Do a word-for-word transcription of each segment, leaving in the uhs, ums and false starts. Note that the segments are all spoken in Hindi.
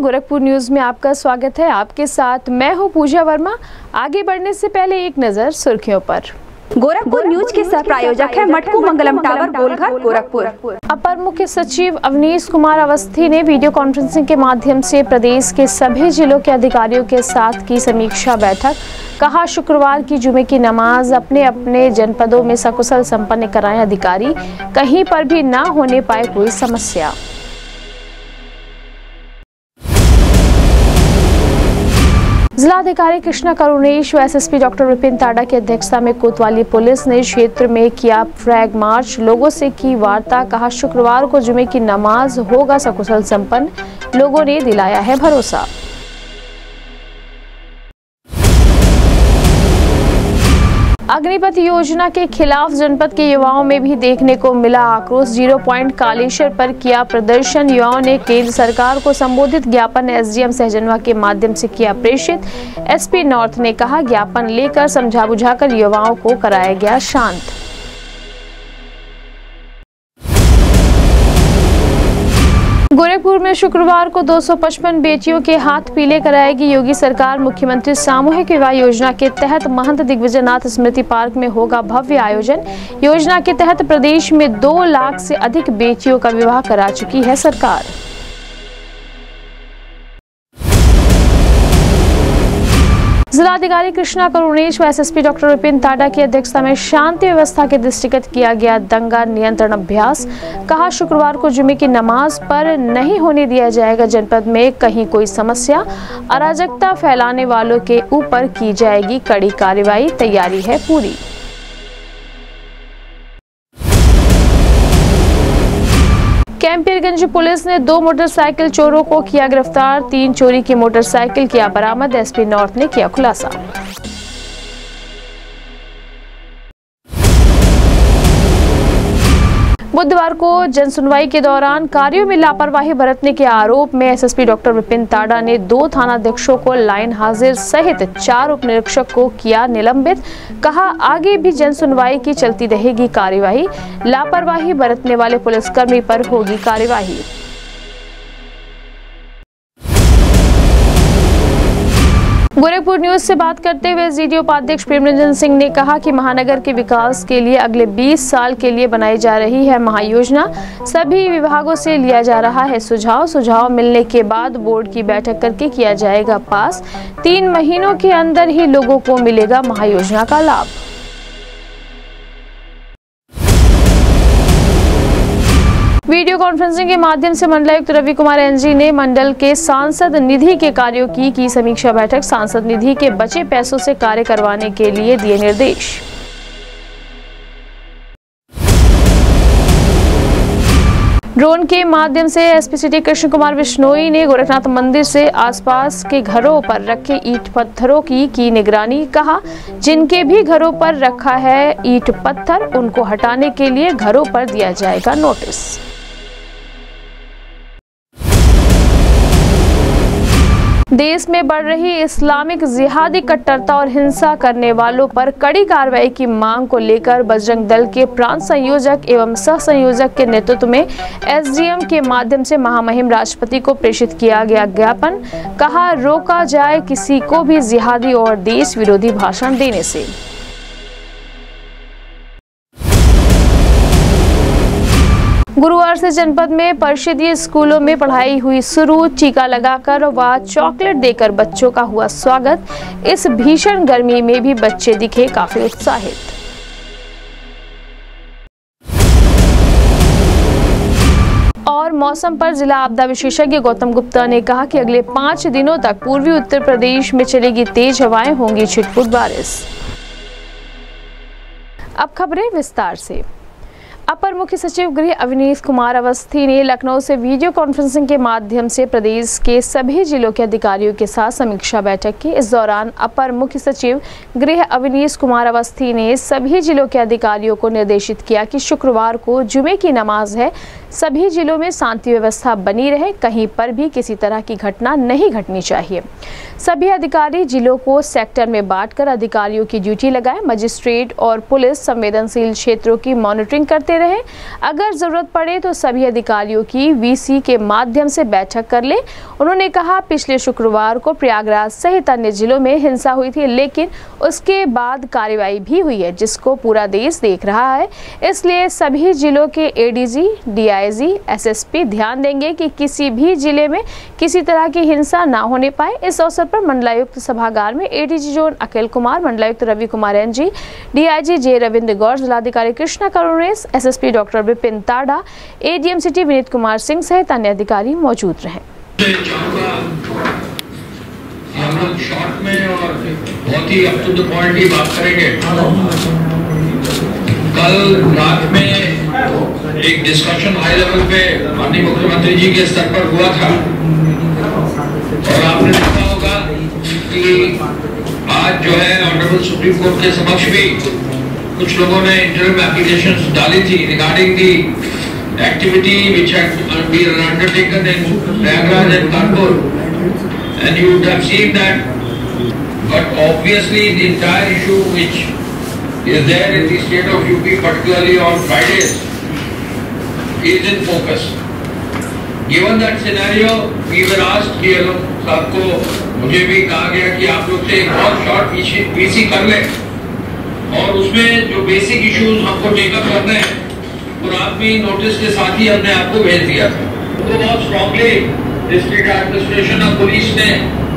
गोरखपुर न्यूज में आपका स्वागत है। आपके साथ मैं हूं पूजा वर्मा। आगे बढ़ने से पहले एक नजर सुर्खियों पर। गोरखपुर न्यूज के सह प्रायोजक है मटकू मंगलम टावर गोलघर गोरखपुर। अपर मुख्य सचिव अवनीश कुमार अवस्थी ने वीडियो कॉन्फ्रेंसिंग के माध्यम से प्रदेश के सभी जिलों के अधिकारियों के साथ की समीक्षा बैठक। कहा, शुक्रवार की जुमे की नमाज अपने अपने जनपदों में सकुशल संपन्न कराएं अधिकारी, कहीं पर भी ना होने पाए कोई समस्या। जिलाधिकारी कृष्णा करुणेश व एसएसपी डॉक्टर विपिन ताड़ा की अध्यक्षता में कोतवाली पुलिस ने क्षेत्र में किया फ्लैग मार्च, लोगों से की वार्ता। कहा, शुक्रवार को जुमे की नमाज होगा सकुशल संपन्न, लोगों ने दिलाया है भरोसा। अग्निपथ योजना के खिलाफ जनपद के युवाओं में भी देखने को मिला आक्रोश। जीरो पॉइंट कालेश्वर पर किया प्रदर्शन। युवाओं ने केंद्र सरकार को संबोधित ज्ञापन एसडीएम सहजनवा के माध्यम से किया प्रेषित। एसपी नॉर्थ ने कहा, ज्ञापन लेकर समझा बुझाकर युवाओं को कराया गया शांत। गोरखपुर में शुक्रवार को दो सौ पचपन बेटियों के हाथ पीले कराएगी योगी सरकार। मुख्यमंत्री सामूहिक विवाह योजना के तहत महंत दिग्विजयनाथ स्मृति पार्क में होगा भव्य आयोजन। योजना के तहत प्रदेश में दो लाख से अधिक बेटियों का विवाह करा चुकी है सरकार। जिलाधिकारी कृष्णा करुणेश व एसएसपी डॉक्टर विपिन ताड़ा की अध्यक्षता में शांति व्यवस्था के दृष्टिगत किया गया दंगा नियंत्रण अभ्यास। कहा, शुक्रवार को जुमे की नमाज पर नहीं होने दिया जाएगा जनपद में कहीं कोई समस्या। अराजकता फैलाने वालों के ऊपर की जाएगी कड़ी कार्रवाई, तैयारी है पूरी। कैंपियरगंज पुलिस ने दो मोटरसाइकिल चोरों को किया गिरफ्तार। तीन चोरी की मोटरसाइकिल किया बरामद। एसपी नॉर्थ ने किया खुलासा। बुधवार को जनसुनवाई के दौरान कार्यों में लापरवाही बरतने के आरोप में एसएसपी डॉक्टर विपिन ताड़ा ने दो थानाध्यक्षों को लाइन हाजिर सहित चार उप निरीक्षक को किया निलंबित। कहा, आगे भी जनसुनवाई की चलती रहेगी कार्यवाही, लापरवाही बरतने वाले पुलिसकर्मी पर होगी कार्यवाही। गोरखपुर न्यूज से बात करते हुए जीडी उपाध्यक्ष प्रेमरंजन सिंह ने कहा कि महानगर के विकास के लिए अगले बीस साल के लिए बनाई जा रही है महायोजना। सभी विभागों से लिया जा रहा है सुझाव। सुझाव मिलने के बाद बोर्ड की बैठक करके किया जाएगा पास। तीन महीनों के अंदर ही लोगों को मिलेगा महायोजना का लाभ। वीडियो कॉन्फ्रेंसिंग के माध्यम से मंडलायुक्त रवि कुमार एनजी ने मंडल के सांसद निधि के कार्यों की की समीक्षा बैठक। सांसद निधि के बचे पैसों से कार्य करवाने के लिए दिए निर्देश। ड्रोन के माध्यम से एसपी सिटी कृष्ण कुमार बिश्नोई ने गोरखनाथ मंदिर से आसपास के घरों पर रखे ईंट पत्थरों की की निगरानी। कहा, जिनके भी घरों पर रखा है ईंट पत्थर उनको हटाने के लिए घरों पर दिया जाएगा नोटिस। देश में बढ़ रही इस्लामिक जिहादी कट्टरता और हिंसा करने वालों पर कड़ी कार्रवाई की मांग को लेकर बजरंग दल के प्रांत संयोजक एवं सह संयोजक के नेतृत्व में एसडीएम के माध्यम से महामहिम राष्ट्रपति को प्रेषित किया गया ज्ञापन। कहा, रोका जाए किसी को भी जिहादी और देश विरोधी भाषण देने से। गुरुवार से जनपद में परिषदीय स्कूलों में पढ़ाई हुई शुरू। टीका लगाकर व चॉकलेट देकर बच्चों का हुआ स्वागत। इस भीषण गर्मी में भी बच्चे दिखे काफी उत्साहित। और मौसम पर जिला आपदा विशेषज्ञ गौतम गुप्ता ने कहा कि अगले पांच दिनों तक पूर्वी उत्तर प्रदेश में चलेगी तेज हवाएं, होंगी छिटपुट बारिश। अब खबरें विस्तार से। अपर मुख्य सचिव गृह अवनीश कुमार अवस्थी ने लखनऊ से वीडियो कॉन्फ्रेंसिंग के माध्यम से प्रदेश के सभी जिलों के अधिकारियों के साथ समीक्षा बैठक की। इस दौरान अपर मुख्य सचिव गृह अवनीश कुमार अवस्थी ने सभी जिलों के अधिकारियों को निर्देशित किया कि शुक्रवार को जुमे की नमाज है, सभी जिलों में शांति व्यवस्था बनी रहे, कहीं पर भी किसी तरह की घटना नहीं घटनी चाहिए। सभी अधिकारी जिलों को सेक्टर में बांटकर अधिकारियों की ड्यूटी लगाएं। मजिस्ट्रेट और पुलिस संवेदनशील क्षेत्रों की मॉनिटरिंग करते रहे। अगर जरूरत पड़े तो सभी अधिकारियों की वीसी के माध्यम से बैठक कर ले। उन्होंने कहा, पिछले शुक्रवार को प्रयागराज सहित अन्य जिलों में हिंसा हुई थी, लेकिन उसके बाद कार्रवाई भी हुई है, जिसको पूरा देश देख रहा है। इसलिए सभी जिलों के एडीजी, डीआईजी, एसएसपी ध्यान देंगे कि किसी भी जिले में किसी तरह की हिंसा ना होने पाए। इस अवसर पर मंडलायुक्त सभागार में एडीजी जोन अखिल कुमार, मंडलायुक्त Ravi Kumar NG, DIG J Ravindra Gaur, जिलाधिकारी Krishna Karunesh, SSP doctor Vipin Tada, ADM city Vineet Kumar Singh सहित अन्य अधिकारी मौजूद रहे। हम लोग शॉर्ट में और बहुत ही अप टू द पॉइंट की बात करेंगे। कल रात में एक डिस्कशन हाई लेवल पे माननीय मुख्यमंत्री जी के स्तर पर हुआ था और आपने देखा होगा कि आज जो है ऑनरेबल सुप्रीम कोर्ट के समक्ष भी कुछ लोगों ने इंटरव्यू एप्लीकेशंस डाली थी regarding the activity which had been undertaken in Prayagraj and Kanpur, and you would have seen that, but obviously the entire issue which is there in the state of U P, particularly on Fridays, is in focus. Given that scenario, we were asked कि लोग साहब को मुझे भी कहा गया कि आप लोग से एक बहुत शॉर्ट पीसी कर ले और उसमें जो बेसिक इश्यूज हमको टेकअप करने हैं वो रात में नोटिस के साथ ही हमने आपको भेज दिया था। तो बहुत स्ट्रॉन्गली डिस्ट्रिक्ट एडमिनिस्ट्रेशन और पुलिस ने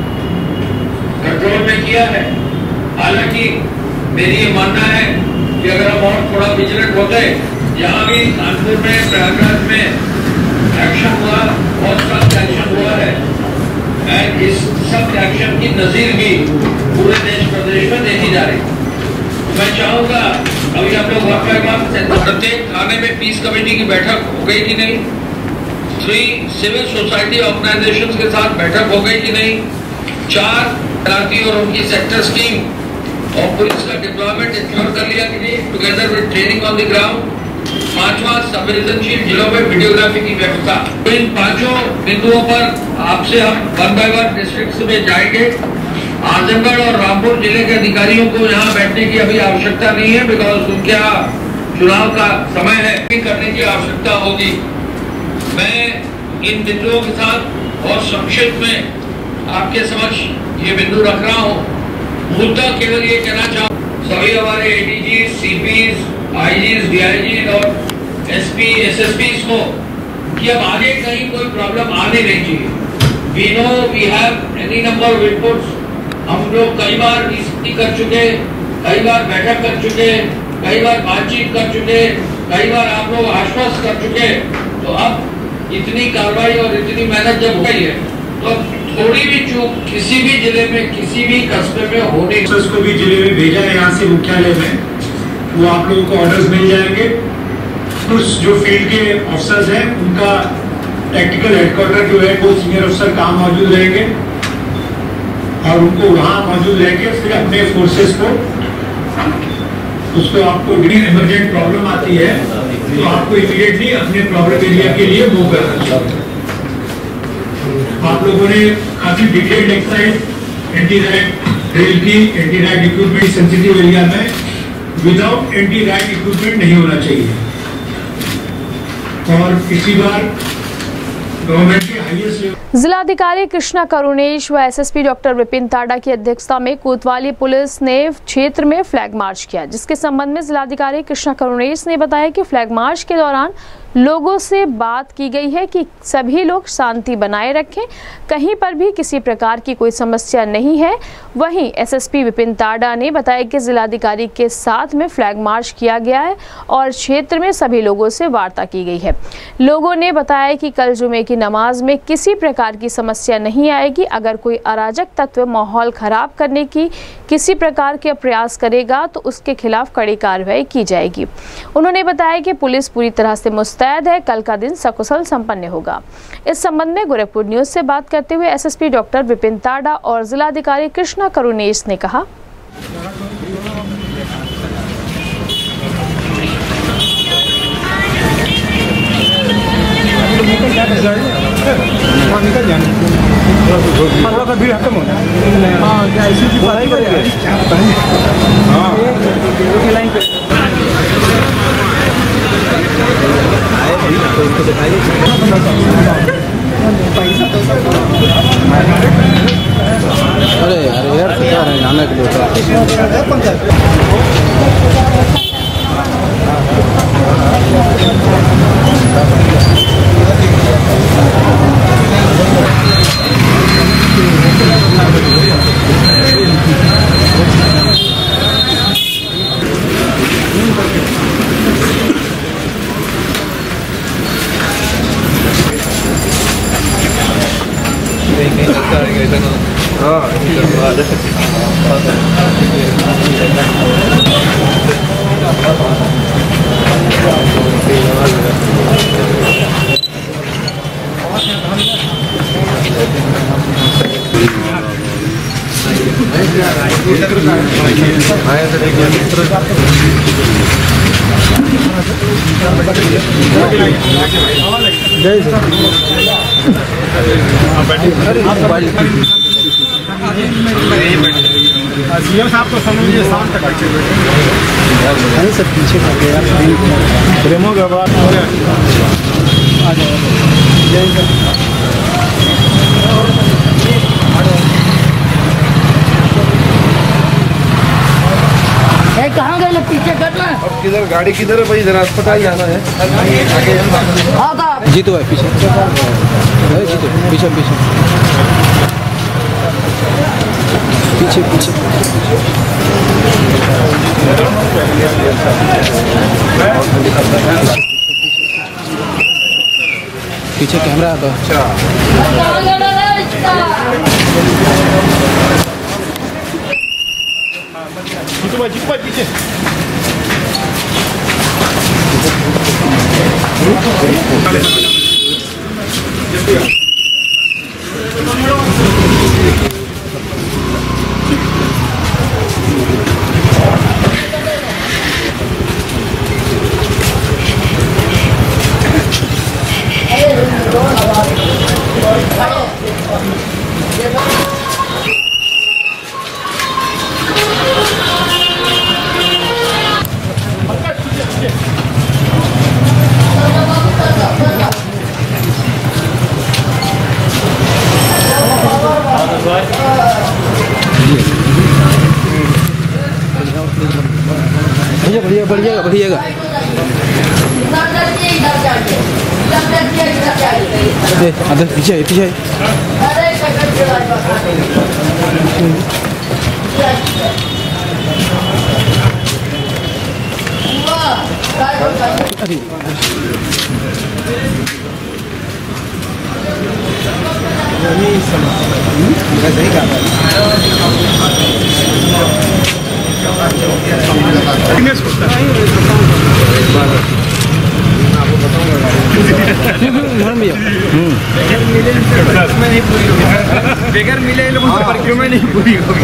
कंट्रोल में किया है। हालांकि मेरी ये मानना है कि अगर हम और थोड़ा विजिलेंट होते, यहाँ भी कानपुर में, प्रयागराज में एक्शन हुआ, बहुत सख्त एक्शन हुआ है एंड इस सख्त एक्शन की नजीर भी पूरे देश प्रदेश में देखी जा रही। मैं चाहूंगा अभी हम लोग प्रत्येक थाने में पीस कमेटी की बैठक हो गई कि नहीं, थ्री सिविल सोसाइटी ऑर्गेनाइजेशंस के साथ बैठक हो गई कि नहीं, चार तैनाती और उनकी सेक्टर स्कीम और पुलिस का डिप्लॉयमेंट इंश्योर कर लिया कि नहीं, together with training on the ground. पांचवा, संवेदनशील जिलों में वीडियोग्राफी की व्यवस्था। तो इन पांचों बिंदुओं पर आपसे हम वन बाय वन डिस्ट्रिक्ट में जाएंगे। आजमगढ़ और रामपुर जिले के अधिकारियों को यहाँ बैठने की अभी आवश्यकता नहीं है, बिकॉज उनके यहाँ चुनाव का समय है, करने की आवश्यकता होगी। मैं इन बिंदुओं के साथ बहुत संक्षिप्त में आपके समक्ष ये बिंदु रख रहा हूँ। मुद्दा केवल ये कहना चाहूँ, सभी हमारे एडीजी, सीपीज, आईजीज, डीआईजी और एसपी, एसएसपीज को कि अब आगे कहीं कोई प्रॉब्लम आने नहीं चाहिए। We know we have any number of inputs. हम लोग कई बार रिसर्च कर चुके, कई बार बैठक कर चुके, कई बार बातचीत कर चुके, कई बार आप लोग आश्वस्त कर चुके। तो अब इतनी कार्रवाई और इतनी मेहनत जब गई है तो थोड़ी भी चूक किसी भी जिले में, किसी भी कस्बे में होने को भी जिले में भेजा है, यहाँ से मुख्यालय में, वो आप लोगों को ऑर्डर्स मिल जाएंगे। कुछ जो फील्ड के अफसर्स हैं उनका टेक्निकल हेडक्वार्टर जो है वो सीनियर अफसर काम मौजूद रहेंगे और उनको वहाँ मौजूद रहेंगे। फिर अपने फोर्सेस को उसको आपको इमरजेंट प्रॉब्लम आती है तो आपको इमीडिएटली अपने प्रॉब्लम एरिया के लिए मूव करना चाहिए। आप लोगों ने काफी detailed exercise anti riot drill की, anti riot equipment sensitive area में विदाउट एंटी रैट इक्विपमेंट नहीं होना चाहिए। और इसी बार गवर्नमेंट के हाईएस्ट लेवल जिलाधिकारी कृष्णा करुणेश व एसएसपी डॉक्टर विपिन ताड़ा की अध्यक्षता में कोतवाली पुलिस ने क्षेत्र में फ्लैग मार्च किया, जिसके संबंध में जिलाधिकारी कृष्णा करुणेश ने बताया कि फ्लैग मार्च के दौरान लोगों से बात की गई है कि सभी लोग शांति बनाए रखें, कहीं पर भी किसी प्रकार की कोई समस्या नहीं है। वहीं एसएसपी विपिन ताड़ा ने बताया कि जिलाधिकारी के साथ में फ्लैग मार्च किया गया है और क्षेत्र में सभी लोगों से वार्ता की गई है। लोगों ने बताया कि कल जुमे की नमाज में किसी प्रकार की समस्या नहीं आएगी। अगर कोई अराजक तत्व माहौल खराब करने की किसी प्रकार के प्रयास करेगा तो उसके खिलाफ कड़ी कार्रवाई की जाएगी। उन्होंने बताया कि पुलिस पूरी तरह से मुस्तैद है, कल का दिन सकुशल संपन्न होगा। इस संबंध में गोरखपुर न्यूज से बात करते हुए एसएसपी डॉक्टर विपिन ताड़ा और जिलाधिकारी कृष्णा करुणेश ने कहा, निकल जाए थोड़ा सा भीड़ खत्म हो जाए। हाँ ऐसी हाँ लाइन पे अरे अरे यार क्या है जाने के लिए सीएम साहब तो समझिए शाम तक अरे सब पीछे कर गया प्रेमो के बाद आ जाओ कहाँ गए लोग पीछे करना है। अब किधर गाड़ी किधर है भाई, जरा अस्पताल जाना है। जीतू है पीछे, जीतू पीछे पीछे पीछे पीछे पीछे कैमरा आता है। अच्छा पीछे बढ़िया बढ़िया बढ़िया अरे पीछे पीछे सही कहा बेगर मिले लोगों से परिक्रमा नहीं पूरी होगी।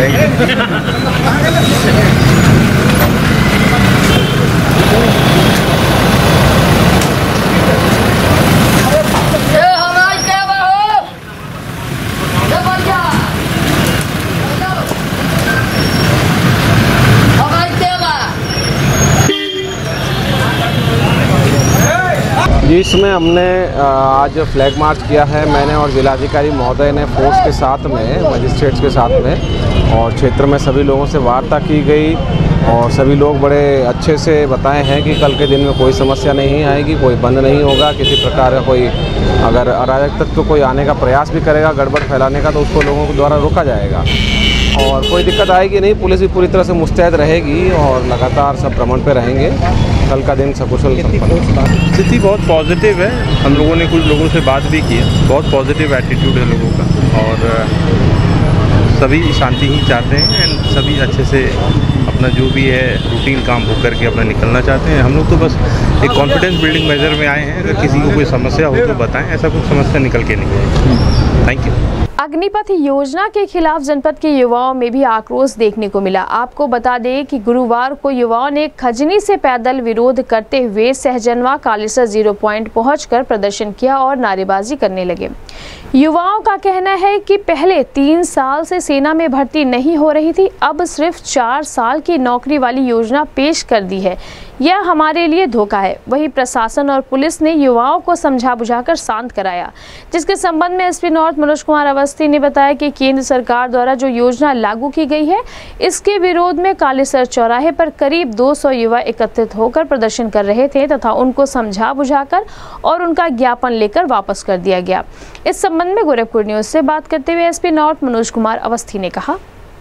जिसमें हमने आज फ्लैग मार्च किया है, मैंने और जिलाधिकारी महोदय ने फोर्स के साथ में, मजिस्ट्रेट्स के साथ में, और क्षेत्र में सभी लोगों से वार्ता की गई और सभी लोग बड़े अच्छे से बताए हैं कि कल के दिन में कोई समस्या नहीं आएगी, कोई बंद नहीं होगा, किसी प्रकार का कोई अगर अराजक तत्व कोई आने का प्रयास भी करेगा गड़बड़ फैलाने का तो उसको लोगों के द्वारा रोका जाएगा और कोई दिक्कत आएगी नहीं। पुलिस भी पूरी तरह से मुस्तैद रहेगी और लगातार सब भ्रमण पे रहेंगे। कल का दिन सकुशल संपन्न। स्थिति बहुत पॉजिटिव है। हम लोगों ने कुछ लोगों से बात भी की है, बहुत पॉजिटिव एटीट्यूड है लोगों का और सभी शांति ही चाहते हैं एंड सभी अच्छे से अपना जो भी है रूटीन काम हो करके अपना निकलना चाहते हैं। हम लोग तो बस एक कॉन्फिडेंस बिल्डिंग मेजर में आए हैं, अगर किसी को कोई समस्या हो तो बताएं, ऐसा कुछ समस्या निकल के नहीं है। Thank you. अग्निपथ योजना के खिलाफ जनपद के युवाओं में भी आक्रोश देखने को मिला। आपको बता दें कि गुरुवार को युवाओं ने खजनी से पैदल विरोध करते हुए सहजनवा कालेसर जीरो पॉइंट पहुंचकर प्रदर्शन किया और नारेबाजी करने लगे। युवाओं का कहना है कि पहले तीन साल से सेना में भर्ती नहीं हो रही थी, अब सिर्फ चार साल की नौकरी वाली योजना पेश कर दी है। यह हमारे लिए धोखा है। वहीं प्रशासन और पुलिस ने युवाओं को समझा बुझाकर शांत कराया, जिसके संबंध में एसपी नॉर्थ मनोज कुमार अवस्थी ने बताया कि केंद्र सरकार द्वारा जो योजना लागू की गई है, इसके विरोध में कालेसर चौराहे पर करीब दो सौ युवा एकत्रित होकर प्रदर्शन कर रहे थे तथा उनको समझा बुझाकर और उनका ज्ञापन लेकर वापस कर दिया गया। इस संबंध में गोरखपुर न्यूज से बात करते हुए एसपी नॉर्थ मनोज कुमार अवस्थी ने कहा,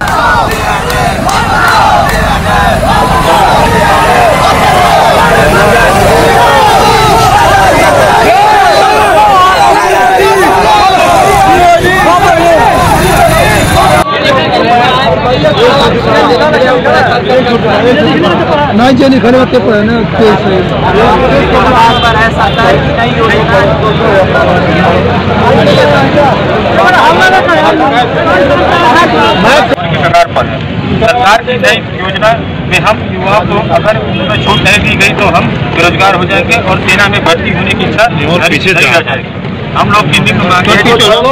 नहीं जानी खड़े होते पर ना सरकार पर सरकार की नई योजना में हम युवाओं को अगर उन्हें छूट नहीं दी गई तो हम बेरोजगार हो जाएंगे और सेना में भर्ती होने की इच्छा पीछे रह जाएगी। हम लोग की निम्न मांग है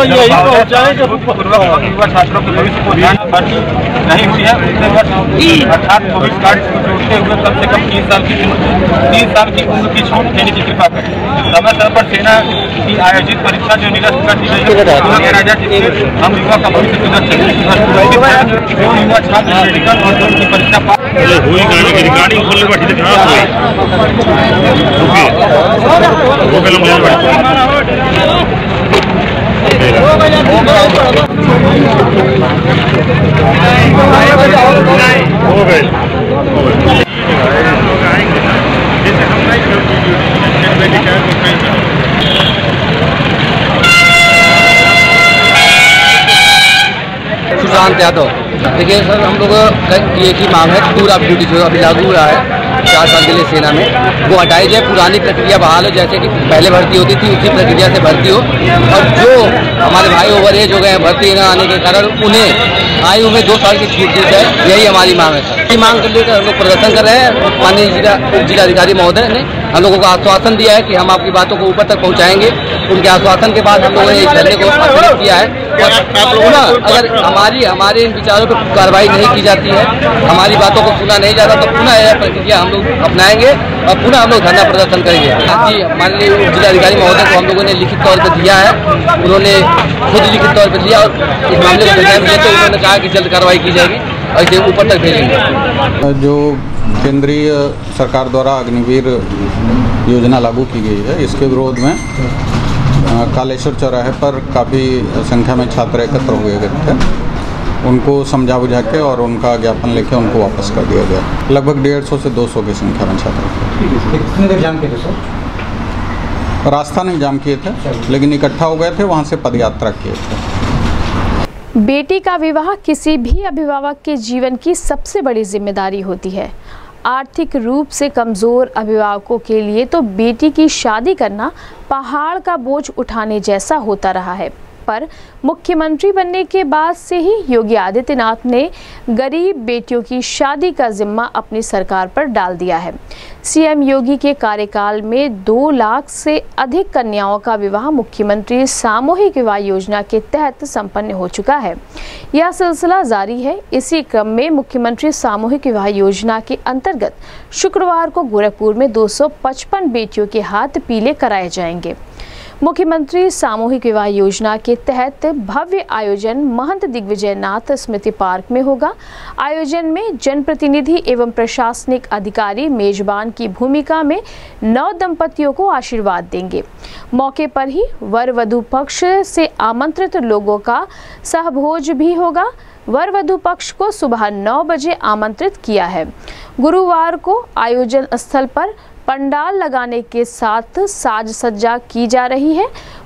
युवा छात्रों के भविष्य को ध्यान भर्ती नहीं हुई है उसके वर्ष अर्थात चौबीस कार्ड को जोड़ते हुए कम से कम तीन साल की तीन साल की उम्र की छूट देने की कृपा करें। समय समय पर सेना की आयोजित परीक्षा जो निरस्त कर दी गई है जिससे हम युवा का भविष्य सुरक्षित जो युवा छात्र मेडिकल और जो उनकी परीक्षा पास रिकॉर्डिंग खोलने पर हो गए सुशांत यादव। देखिए सर, हम लोग की एक ही मांग है, टूर ऑफ ड्यूटी जो अभी लागू हुआ है चार साल के लिए सेना में, वो हटाई जाए, पुरानी प्रक्रिया बहाल हो, जैसे कि पहले भर्ती होती थी उसी प्रक्रिया से भर्ती हो। और जो हमारे भाई ओवर एज हो गए हैं भर्ती न आने के कारण, उन्हें आयु में दो साल की छूट दी जाए, यही हमारी मांग है। ये मांग कर लेकर हम लोग प्रदर्शन कर रहे हैं। माननीय जिला जिलाधिकारी महोदय ने हम लोगों को आश्वासन दिया है कि हम आपकी बातों को ऊपर तक पहुँचाएंगे। उनके आश्वासन के बाद हम लोगों ने इस धरने को स्थापित किया है। पुनः अगर हमारी हमारे इन विचारों पर कार्रवाई नहीं की जाती है, हमारी बातों को सुना नहीं जाता, तो पुनः यह प्रक्रिया हम लोग अपनाएंगे और पुनः हम लोग धरना प्रदर्शन करेंगे। जी, माननीय जिलाधिकारी महोदय को हम लोगों ने लिखित तौर पर दिया है, उन्होंने खुद लिखित तौर पर दिया और इस मामले को संज्ञान लिया, तो उन्होंने कहा कि जल्द कार्रवाई की जाएगी और इसे ऊपर तक भेजेंगे। जो केंद्रीय सरकार द्वारा अग्निवीर योजना लागू की गई है, इसके विरोध में कालेश्वर चौराहे पर काफ़ी संख्या में छात्र एकत्र हुए गए थे। उनको समझा बुझा के और उनका ज्ञापन लेके उनको वापस कर दिया गया। लगभग डेढ़ सौ से दो सौ की संख्या में छात्र थे। कितने देर जाम किए थे सर? रास्ता नहीं जाम किए थे, लेकिन इकट्ठा हो गए थे, वहाँ से पदयात्रा किए थे। बेटी का विवाह किसी भी अभिभावक के जीवन की सबसे बड़ी जिम्मेदारी होती है। आर्थिक रूप से कमज़ोर अभिभावकों के लिए तो बेटी की शादी करना पहाड़ का बोझ उठाने जैसा होता रहा है, पर मुख्यमंत्री बनने के बाद से ही योगी आदित्यनाथ ने गरीब बेटियों की शादी का जिम्मा अपनी सरकार पर डाल दिया है। सीएम योगी के कार्यकाल में दो लाख से अधिक कन्याओं का विवाह मुख्यमंत्री सामूहिक विवाह योजना के तहत संपन्न हो चुका है। यह सिलसिला जारी है। इसी क्रम में मुख्यमंत्री सामूहिक विवाह योजना के अंतर्गत शुक्रवार को गोरखपुर में दो सौ पचपन बेटियों के हाथ पीले कराए जाएंगे। मुख्यमंत्री सामूहिक विवाह योजना के तहत भव्य आयोजन महंत दिग्विजयनाथ स्मृति पार्क में होगा। आयोजन में जनप्रतिनिधि एवं प्रशासनिक अधिकारी मेजबान की भूमिका में नौ दंपतियों को आशीर्वाद देंगे। मौके पर ही वर वधू पक्ष से आमंत्रित लोगों का सहभोज भी होगा। वर वधू पक्ष को सुबह नौ बजे आमंत्रित किया है। गुरुवार को आयोजन स्थल पर पंडाल लगाने के साथ साज सज्जा की जा रही है।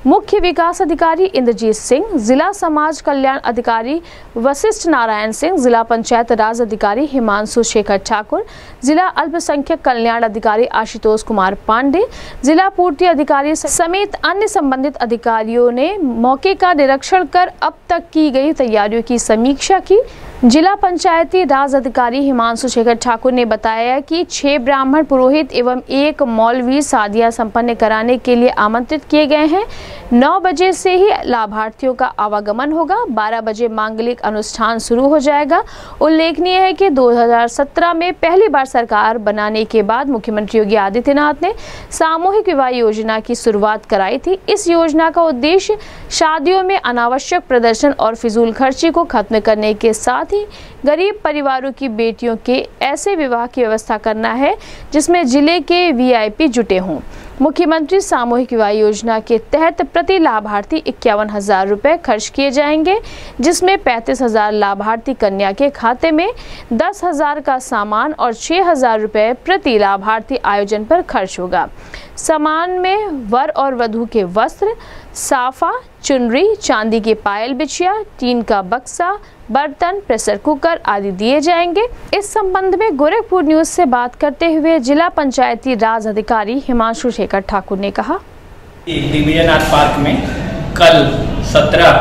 मुख्य विकास अधिकारी इंद्रजीत सिंह, जिला समाज कल्याण अधिकारी वशिष्ठ नारायण सिंह, जिला पंचायत राज अधिकारी हिमांशु शेखर ठाकुर, जिला अल्पसंख्यक कल्याण अधिकारी आशुतोष कुमार पांडे, जिला पूर्ति अधिकारी समेत अन्य संबंधित अधिकारियों ने मौके का निरीक्षण कर अब तक की गई तैयारियों की समीक्षा की। जिला पंचायती राज अधिकारी हिमांशु शेखर ठाकुर ने बताया कि छह ब्राह्मण पुरोहित एवं एक मौलवी शादियां संपन्न कराने के लिए आमंत्रित किए गए हैं। नौ बजे से ही लाभार्थियों का आवागमन होगा। बारह बजे मांगलिक अनुष्ठान शुरू हो जाएगा। उल्लेखनीय है कि दो हज़ार सत्रह में पहली बार सरकार बनाने के बाद मुख्यमंत्री योगी आदित्यनाथ ने सामूहिक विवाह योजना की शुरुआत कराई थी। इस योजना का उद्देश्य शादियों में अनावश्यक प्रदर्शन और फिजूल खर्ची को खत्म करने के साथ ही गरीब परिवारों की बेटियों के ऐसे विवाह की व्यवस्था करना है जिसमें जिले के वीआईपी जुटे हों। मुख्यमंत्री सामूहिक विवाह योजना के तहत प्रति लाभार्थी इक्यावन हजार रुपए खर्च किए जाएंगे, जिसमें पैंतीस हजार लाभार्थी कन्या के खाते में, दस हजार का सामान और छह हजार रुपए प्रति लाभार्थी आयोजन पर खर्च होगा। सामान में वर और वधू के वस्त्र, साफा, चुनरी, चांदी की पायल बिछिया, टीन का बक्सा, बर्तन, प्रेशर कुकर आदि दिए जाएंगे। इस संबंध में गोरखपुर न्यूज से बात करते हुए जिला पंचायती राज अधिकारी हिमांशु शेखर ठाकुर ने कहा, दिग्विजय नाथ पार्क में कल सत्रह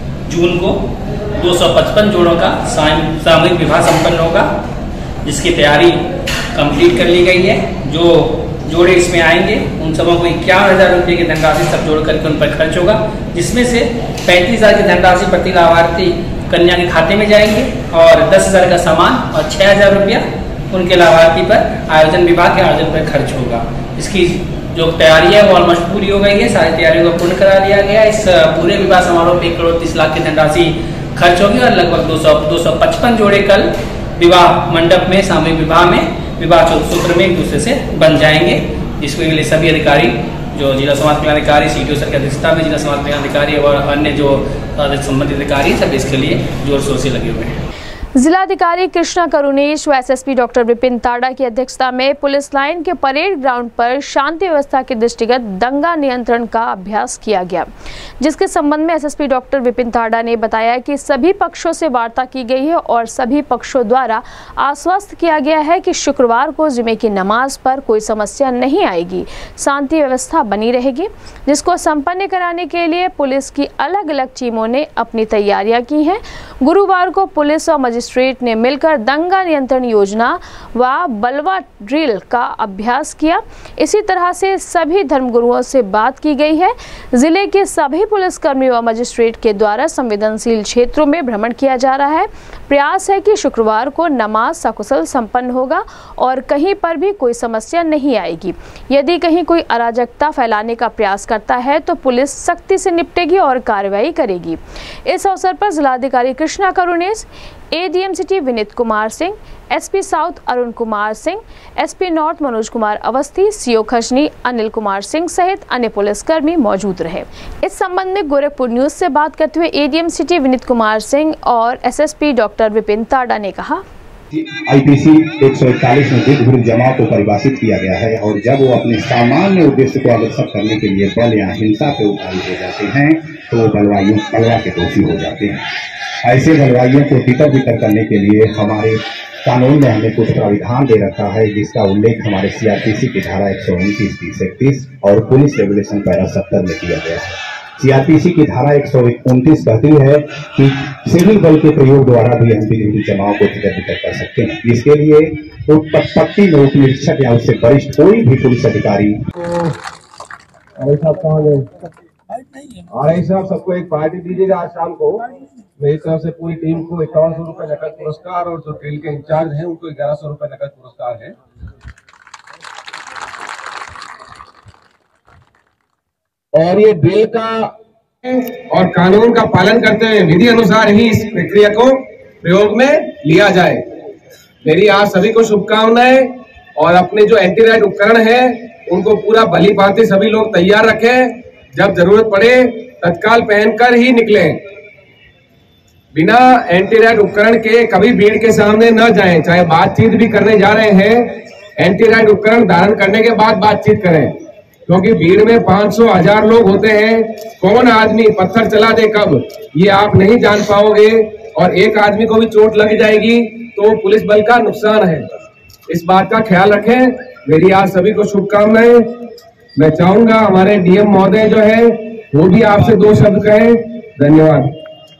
जून को दो सौ पचपन जोड़ों का सामूहिक विवाह संपन्न होगा, जिसकी तैयारी कंप्लीट कर ली गई है। जो जोड़े इसमें आएंगे उन सबों को इक्यावन हजार रुपये की धनराशि सब जोड़ करके उन पर खर्च होगा, जिसमें से पैंतीस हजार की धनराशि प्रति लाभार्थी कन्या के खाते में जाएंगे और दस हजार का सामान और छह हजार रुपया उनके लाभार्थी पर आयोजन विभाग के आयोजन पर खर्च होगा। इसकी जो तैयारी है वो ऑलमोस्ट पूरी हो गई है, सारी तैयारियों को पूर्ण करा लिया गया है। इस पूरे विवाह समारोह में एक करोड़ तीस लाख की धनराशि खर्च होगी और लगभग दो सौ दो सौ पचपन जोड़े कल विवाह मंडप में सामूहिक विवाह में विवाह सूत्र में एक दूसरे से बन जाएंगे, जिसके लिए सभी अधिकारी जो जिला समाज कल्याण अधिकारी सी डी ओ सर की अध्यक्षता में जिला समाज कल्याण अधिकारी और अन्य जो संबंधित अधिकारी सब इसके लिए जोर शोर से लगे हुए हैं। जिलाधिकारी कृष्णा करुणेश व एसएसपी डॉक्टर विपिन ताड़ा की अध्यक्षता में पुलिस लाइन के परेड ग्राउंड पर शांति व्यवस्था के दृष्टिगत दंगा नियंत्रण का अभ्यास किया गया, जिसके संबंध में एसएसपी डॉक्टर विपिन ताड़ा ने बताया कि सभी पक्षों से वार्ता की गई है और सभी पक्षों द्वारा आश्वस्त किया गया है कि शुक्रवार को जुमे की नमाज पर कोई समस्या नहीं आएगी, शांति व्यवस्था बनी रहेगी, जिसको संपन्न कराने के लिए पुलिस की अलग अलग टीमों ने अपनी तैयारियां की हैं। गुरुवार को पुलिस और मजिस्ट्रेट ने मिलकर दंगा नियंत्रण योजना व बलवा ड्रिल का अभ्यास किया। इसी तरह से सभी धर्मगुरुओं से बात की गई है। जिले के सभी पुलिसकर्मी व मजिस्ट्रेट के द्वारा संवेदनशील क्षेत्रों में भ्रमण किया जा रहा है। प्रयास है कि शुक्रवार को नमाज सकुशल संपन्न होगा और कहीं पर भी कोई समस्या नहीं आएगी। यदि कहीं कोई अराजकता फैलाने का प्रयास करता है तो पुलिस सख्ती से निपटेगी और कार्रवाई करेगी। इस अवसर पर जिलाधिकारी Krishna Karunesh, ADM city Vineet Kumar Singh, SP south Arun Kumar Singh, SP north Manoj Kumar Awasthi, CO Khajni Anil Kumar Singh सहित अन्य पुलिसकर्मी मौजूद रहे। इस संबंध में गोरखपुर न्यूज से बात करते हुए एडीएम सिटी विनीत कुमार सिंह और एसएसपी डॉक्टर विपिन ताड़ा ने कहा, आईपीसी एक सौ इकतालीस में विरुद्ध विरुद्ध जमाव को परिभाषित किया गया है और जब वो अपने सामान्य उद्देश्य को अग्रसर करने के लिए बल या हिंसा पे उतारू हो जाते हैं तो वो बलवाइयों बलवा के दोषी हो जाते हैं। ऐसे बलवाइयों को तितर बितर करने के लिए हमारे कानून में हमने कुछ प्राविधान दे रखा है, जिसका उल्लेख हमारे सीआरपीसी की धारा एक सौ उनतीस तीस इकतीस और पुलिस रेगुलेशन पैरा सत्तर में किया गया है। सीआरपीसी की धारा एक सौ उनतीस कहती है कि सिविल बल के प्रयोग द्वारा भी हम विरोधी जमाव को तितर बितर कर सकते हैं। इसके लिए उत्पत्ति में उप निरीक्षक या उससे वरिष्ठ कोई भी पुलिस अधिकारी साहब सबको एक पार्टी दीजिएगा आज शाम को। मेरी तरफ से पूरी टीम को इक्यावन सौ रुपए नकद पुरस्कार और जो ड्रिल के इंचार्ज हैं उनको ग्यारह सौ रुपए नकद पुरस्कार है। और ये ड्रिल का और कानून का पालन करते हुए विधि अनुसार ही इस प्रक्रिया को प्रयोग में लिया जाए। मेरी आज सभी को शुभकामनाएं और अपने जो एंटी राइट उपकरण है उनको पूरा भली भांति सभी लोग तैयार रखें। जब जरूरत पड़े तत्काल पहनकर ही निकलें। बिना एंटी राइट उपकरण के कभी भीड़ के सामने न जाएं। चाहे बातचीत भी करने जा रहे हैं, एंटी राइट उपकरण धारण करने के बाद बातचीत करें। क्योंकि भीड़ में पाँच सौ हजार लोग होते हैं, कौन आदमी पत्थर चला दे कब ये आप नहीं जान पाओगे, और एक आदमी को भी चोट लग जाएगी तो पुलिस बल का नुकसान है। इस बात का ख्याल रखें। मेरी आज सभी को शुभकामनाएं। मैं चाहूंगा हमारे डीएम महोदय जो है वो भी आपसे दो शब्द कहें। धन्यवाद।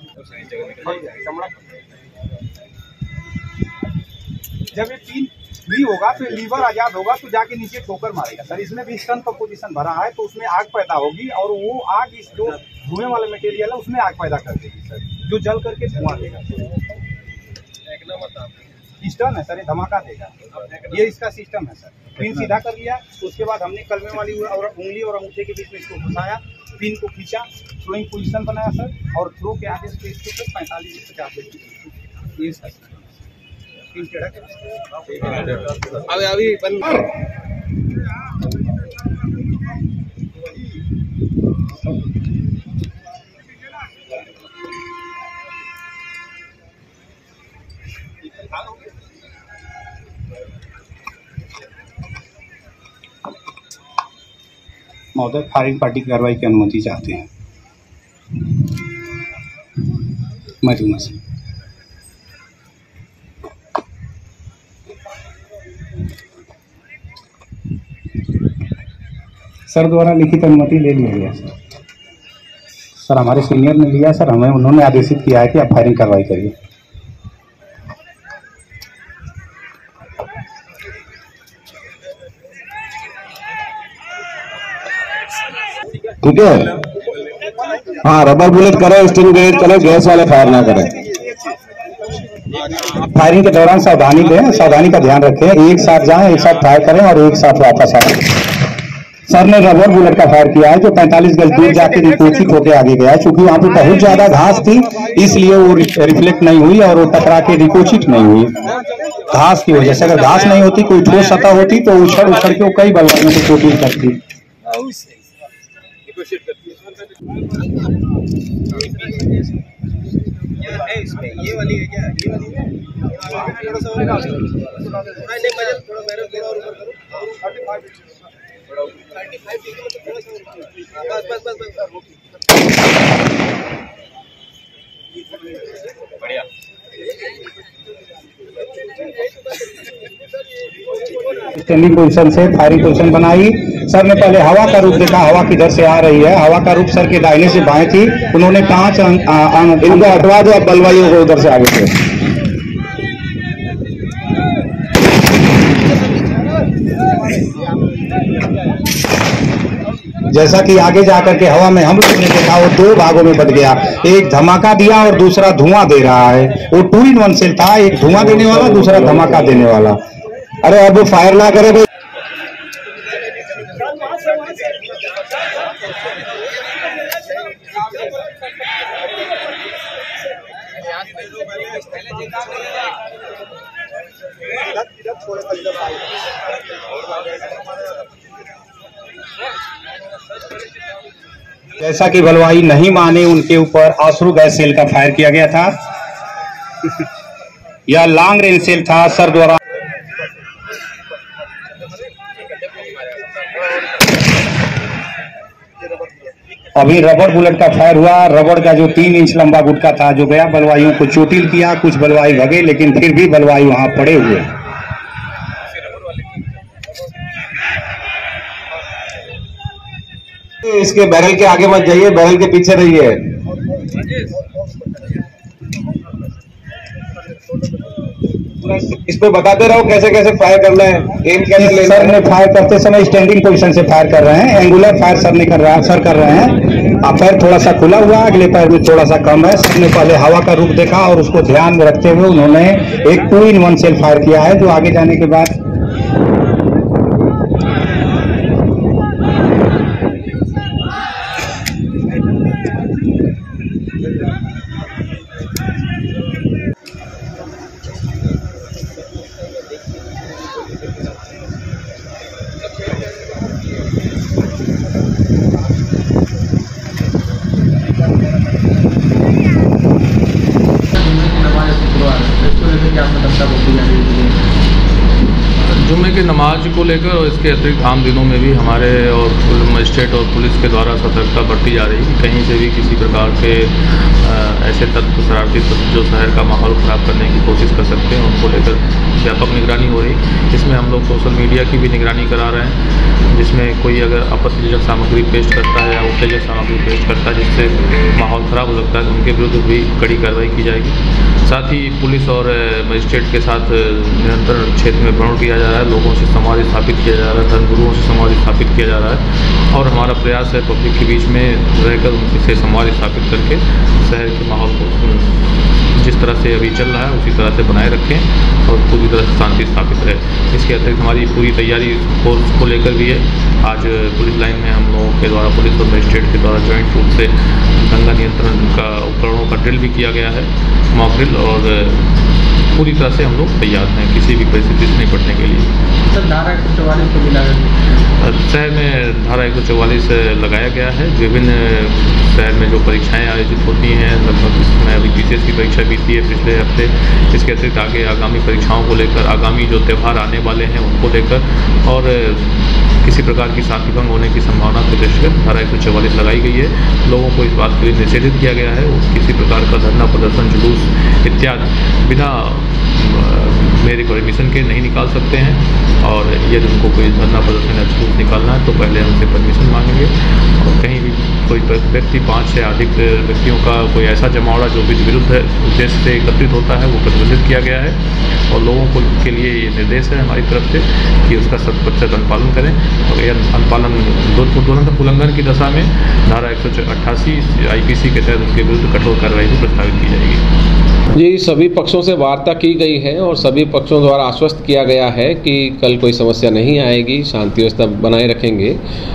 जब ये पिन फ्री होगा फिर लीवर आजाद होगा तो जाके नीचे ठोकर मारेगा सर। इसमें भी स्टन का पोजीशन भरा है तो उसमें आग पैदा होगी और वो आग इस जो धुएं वाला मटेरियल है उसमें आग पैदा कर देगी सर, जो जल करके धुआं देगा। सिस्टम है सर, ये धमाका देगा। ये इसका सिस्टम है सर। पिन सीधा कर लिया, उसके बाद हमने कलमे वाली और उंगली और अंगूठे के बीच में इसको फंसाया, पिन को खींचा, थ्रोइंग पोजीशन बनाया सर, और थ्रो के आगे से इसको पैंतालीस से पचास ये सर अभी अभी बंद। महोदय फायरिंग पार्टी की कार्रवाई की अनुमति चाहते हैं। मैं दूंगा सर। सर द्वारा लिखित अनुमति ले लिया गया सर। सर हमारे सीनियर ने लिया सर, हमें उन्होंने आदेशित किया है कि आप फायरिंग कार्रवाई करिए। ठीक है, हाँ रबर बुलेट करें, स्टिंग ग्रेनेड करें, गैस वाले फायर ना करें। फायरिंग के दौरान सावधानी दें, सावधानी का ध्यान रखें। एक साथ जाएं, एक साथ फायर करें और एक साथ वापस आए। सर ने रबर बुलेट का फायर किया है जो पैंतालीस गज दूर जाके रिपोर्टिंग होकर आगे गया है। चूंकि वहां पे बहुत ज्यादा घास थी इसलिए वो रिफ्लेक्ट नहीं हुई और वो टकरा के रिपोर्टिंग नहीं हुई घास की वजह से। अगर घास नहीं होती, कोई ठोस सतह होती तो उछड़ उछड़ के वो कई बलवाइयों को चोटिल करती। ये वाली है क्या? ये वाली है थोड़ा सा और नहीं बजट थोड़ा मेरे थोड़ा और ऊपर करो पैंतीस पैंतीस मतलब थोड़ा सा बस बस बस बढ़िया। स्टैंडिंग पोजीशन से फायरिंग पोजीशन बनाई। सर ने पहले हवा का रुख देखा, हवा किधर से आ रही है। हवा का रुख सर के दाहिने से बाएं थी। उन्होंने पांच इनको हटवा दो, अब बलवाइयों को उधर से आगे से। जैसा कि आगे जाकर के हवा में हम लोगों ने देखा वो दो भागों में बट गया। एक धमाका दिया और दूसरा धुआं दे रहा है। वो टू इन वन सेल था, एक धुआं देने वाला, दूसरा धमाका देने वाला। अरे अब वो फायर ना करे भाई। जैसा कि बलवाई नहीं माने, उनके ऊपर आश्रू गैस सेल का फायर किया गया था। यह लॉन्ग रेंज सेल था सर द्वारा। अभी रबर बुलेट का फायर हुआ। रबर का जो तीन इंच लंबा गुटका था जो गया बलवाइयों को चोटिल किया। कुछ बलवाई भगे लेकिन फिर भी बलवाई वहां पड़े हुए। इसके बैरल के आगे मत जाइए, बैरल के पीछे रहिए। इसको बताते रहो कैसे कैसे फायर करना है, एम कैसे लेना है। सर ने फायर करते समय स्टैंडिंग पोजीशन से फायर कर रहे हैं। एंगुलर फायर सर ने कर रहा सर कर रहे हैं। अब पैर थोड़ा सा खुला हुआ, अगले पैर में थोड़ा सा कम है। सर ने पहले हवा का रुख देखा और उसको ध्यान में रखते हुए उन्होंने एक two in one shell fire किया है जो आगे जाने के बाद जो जुम्मे की नमाज को लेकर और इसके अतिरिक्त आम दिनों में भी हमारे और मजिस्ट्रेट और पुलिस के द्वारा सतर्कता बरती जा रही है। कहीं से भी किसी प्रकार के ऐसे तत्व, शरारती तत्व जो शहर का माहौल ख़राब करने की कोशिश कर सकते हैं, उनको लेकर व्यापक निगरानी हो रही। इसमें हम लोग सोशल मीडिया की भी निगरानी करा रहे हैं, जिसमें कोई अगर आपत्तिजनक सामग्री पेश करता है या उत्तेजक सामग्री पेश करता है जिससे माहौल ख़राब हो सकता है, तो उनके विरुद्ध भी कड़ी कार्रवाई की जाएगी। साथ ही पुलिस और मजिस्ट्रेट के साथ निरंतर क्षेत्र में भ्रमण किया जा रहा है, लोगों से संवाद स्थापित किया जा रहा है, धर्मगुरुओं से संवाद स्थापित किया जा रहा है और हमारा प्रयास है पब्लिक के बीच में रहकर उनसे संवाद स्थापित करके शहर के माहौल को जिस तरह से अभी चल रहा है उसी तरह से बनाए रखें और पूरी तरह से शांति स्थापित रहे। इसके अतिरिक्त हमारी पूरी तैयारी फोर्स को लेकर भी है। आज पुलिस लाइन में हम लोगों के द्वारा, पुलिस और मजिस्ट्रेट के द्वारा जॉइंट रूप से दंगा नियंत्रण का उपकरणों का ड्रिल भी किया गया है, मॉक ड्रिल, और पूरी तरह से हम लोग तैयार हैं किसी भी परिस्थिति से निपटने के लिए। सर, धारा एक सौ चौवालीस को भी शहर में धारा एक सौ चौवालीस लगाया गया है। विभिन्न शहर में जो परीक्षाएं आयोजित होती हैं, लगभग इसमें अभी पीसीएस की परीक्षा बीती है पिछले हफ्ते। इसके अतिरिक्त आगे आगामी परीक्षाओं को लेकर, आगामी जो त्यौहार आने वाले हैं उनको लेकर और किसी प्रकार की शांति भंग होने की संभावना के दृष्टिगत धारा एक सौ चौवालीस लगाई गई है। लोगों को इस बात के लिए निषेधित किया गया है किसी प्रकार का धरना, प्रदर्शन, जुलूस इत्यादि बिना मेरे परमिशन के नहीं निकाल सकते हैं और यदि उनको कोई धरना, प्रदर्शन या जुलूस निकालना है तो पहले हमसे परमिशन मांगेंगे। और कहीं भी कोई व्यक्ति, पाँच से अधिक व्यक्तियों का कोई ऐसा जमावड़ा जो भी विरुद्ध उद्देश्य से एकत्रित होता है वो प्रतिबंधित किया गया है और लोगों को के लिए ये निर्देश है हमारी तरफ से कि उसका शत प्रतिशत अनुपालन करें और यह अनुपालन उल्लंघन की दशा में धारा एक सौ अट्ठासी आई पी सी के तहत उसके विरुद्ध कठोर कार्रवाई भी प्रस्तावित की जाएगी। जी, सभी पक्षों से वार्ता की गई है और सभी पक्षों द्वारा आश्वस्त किया गया है कि कल कोई समस्या नहीं आएगी, शांति व्यवस्था बनाए रखेंगे।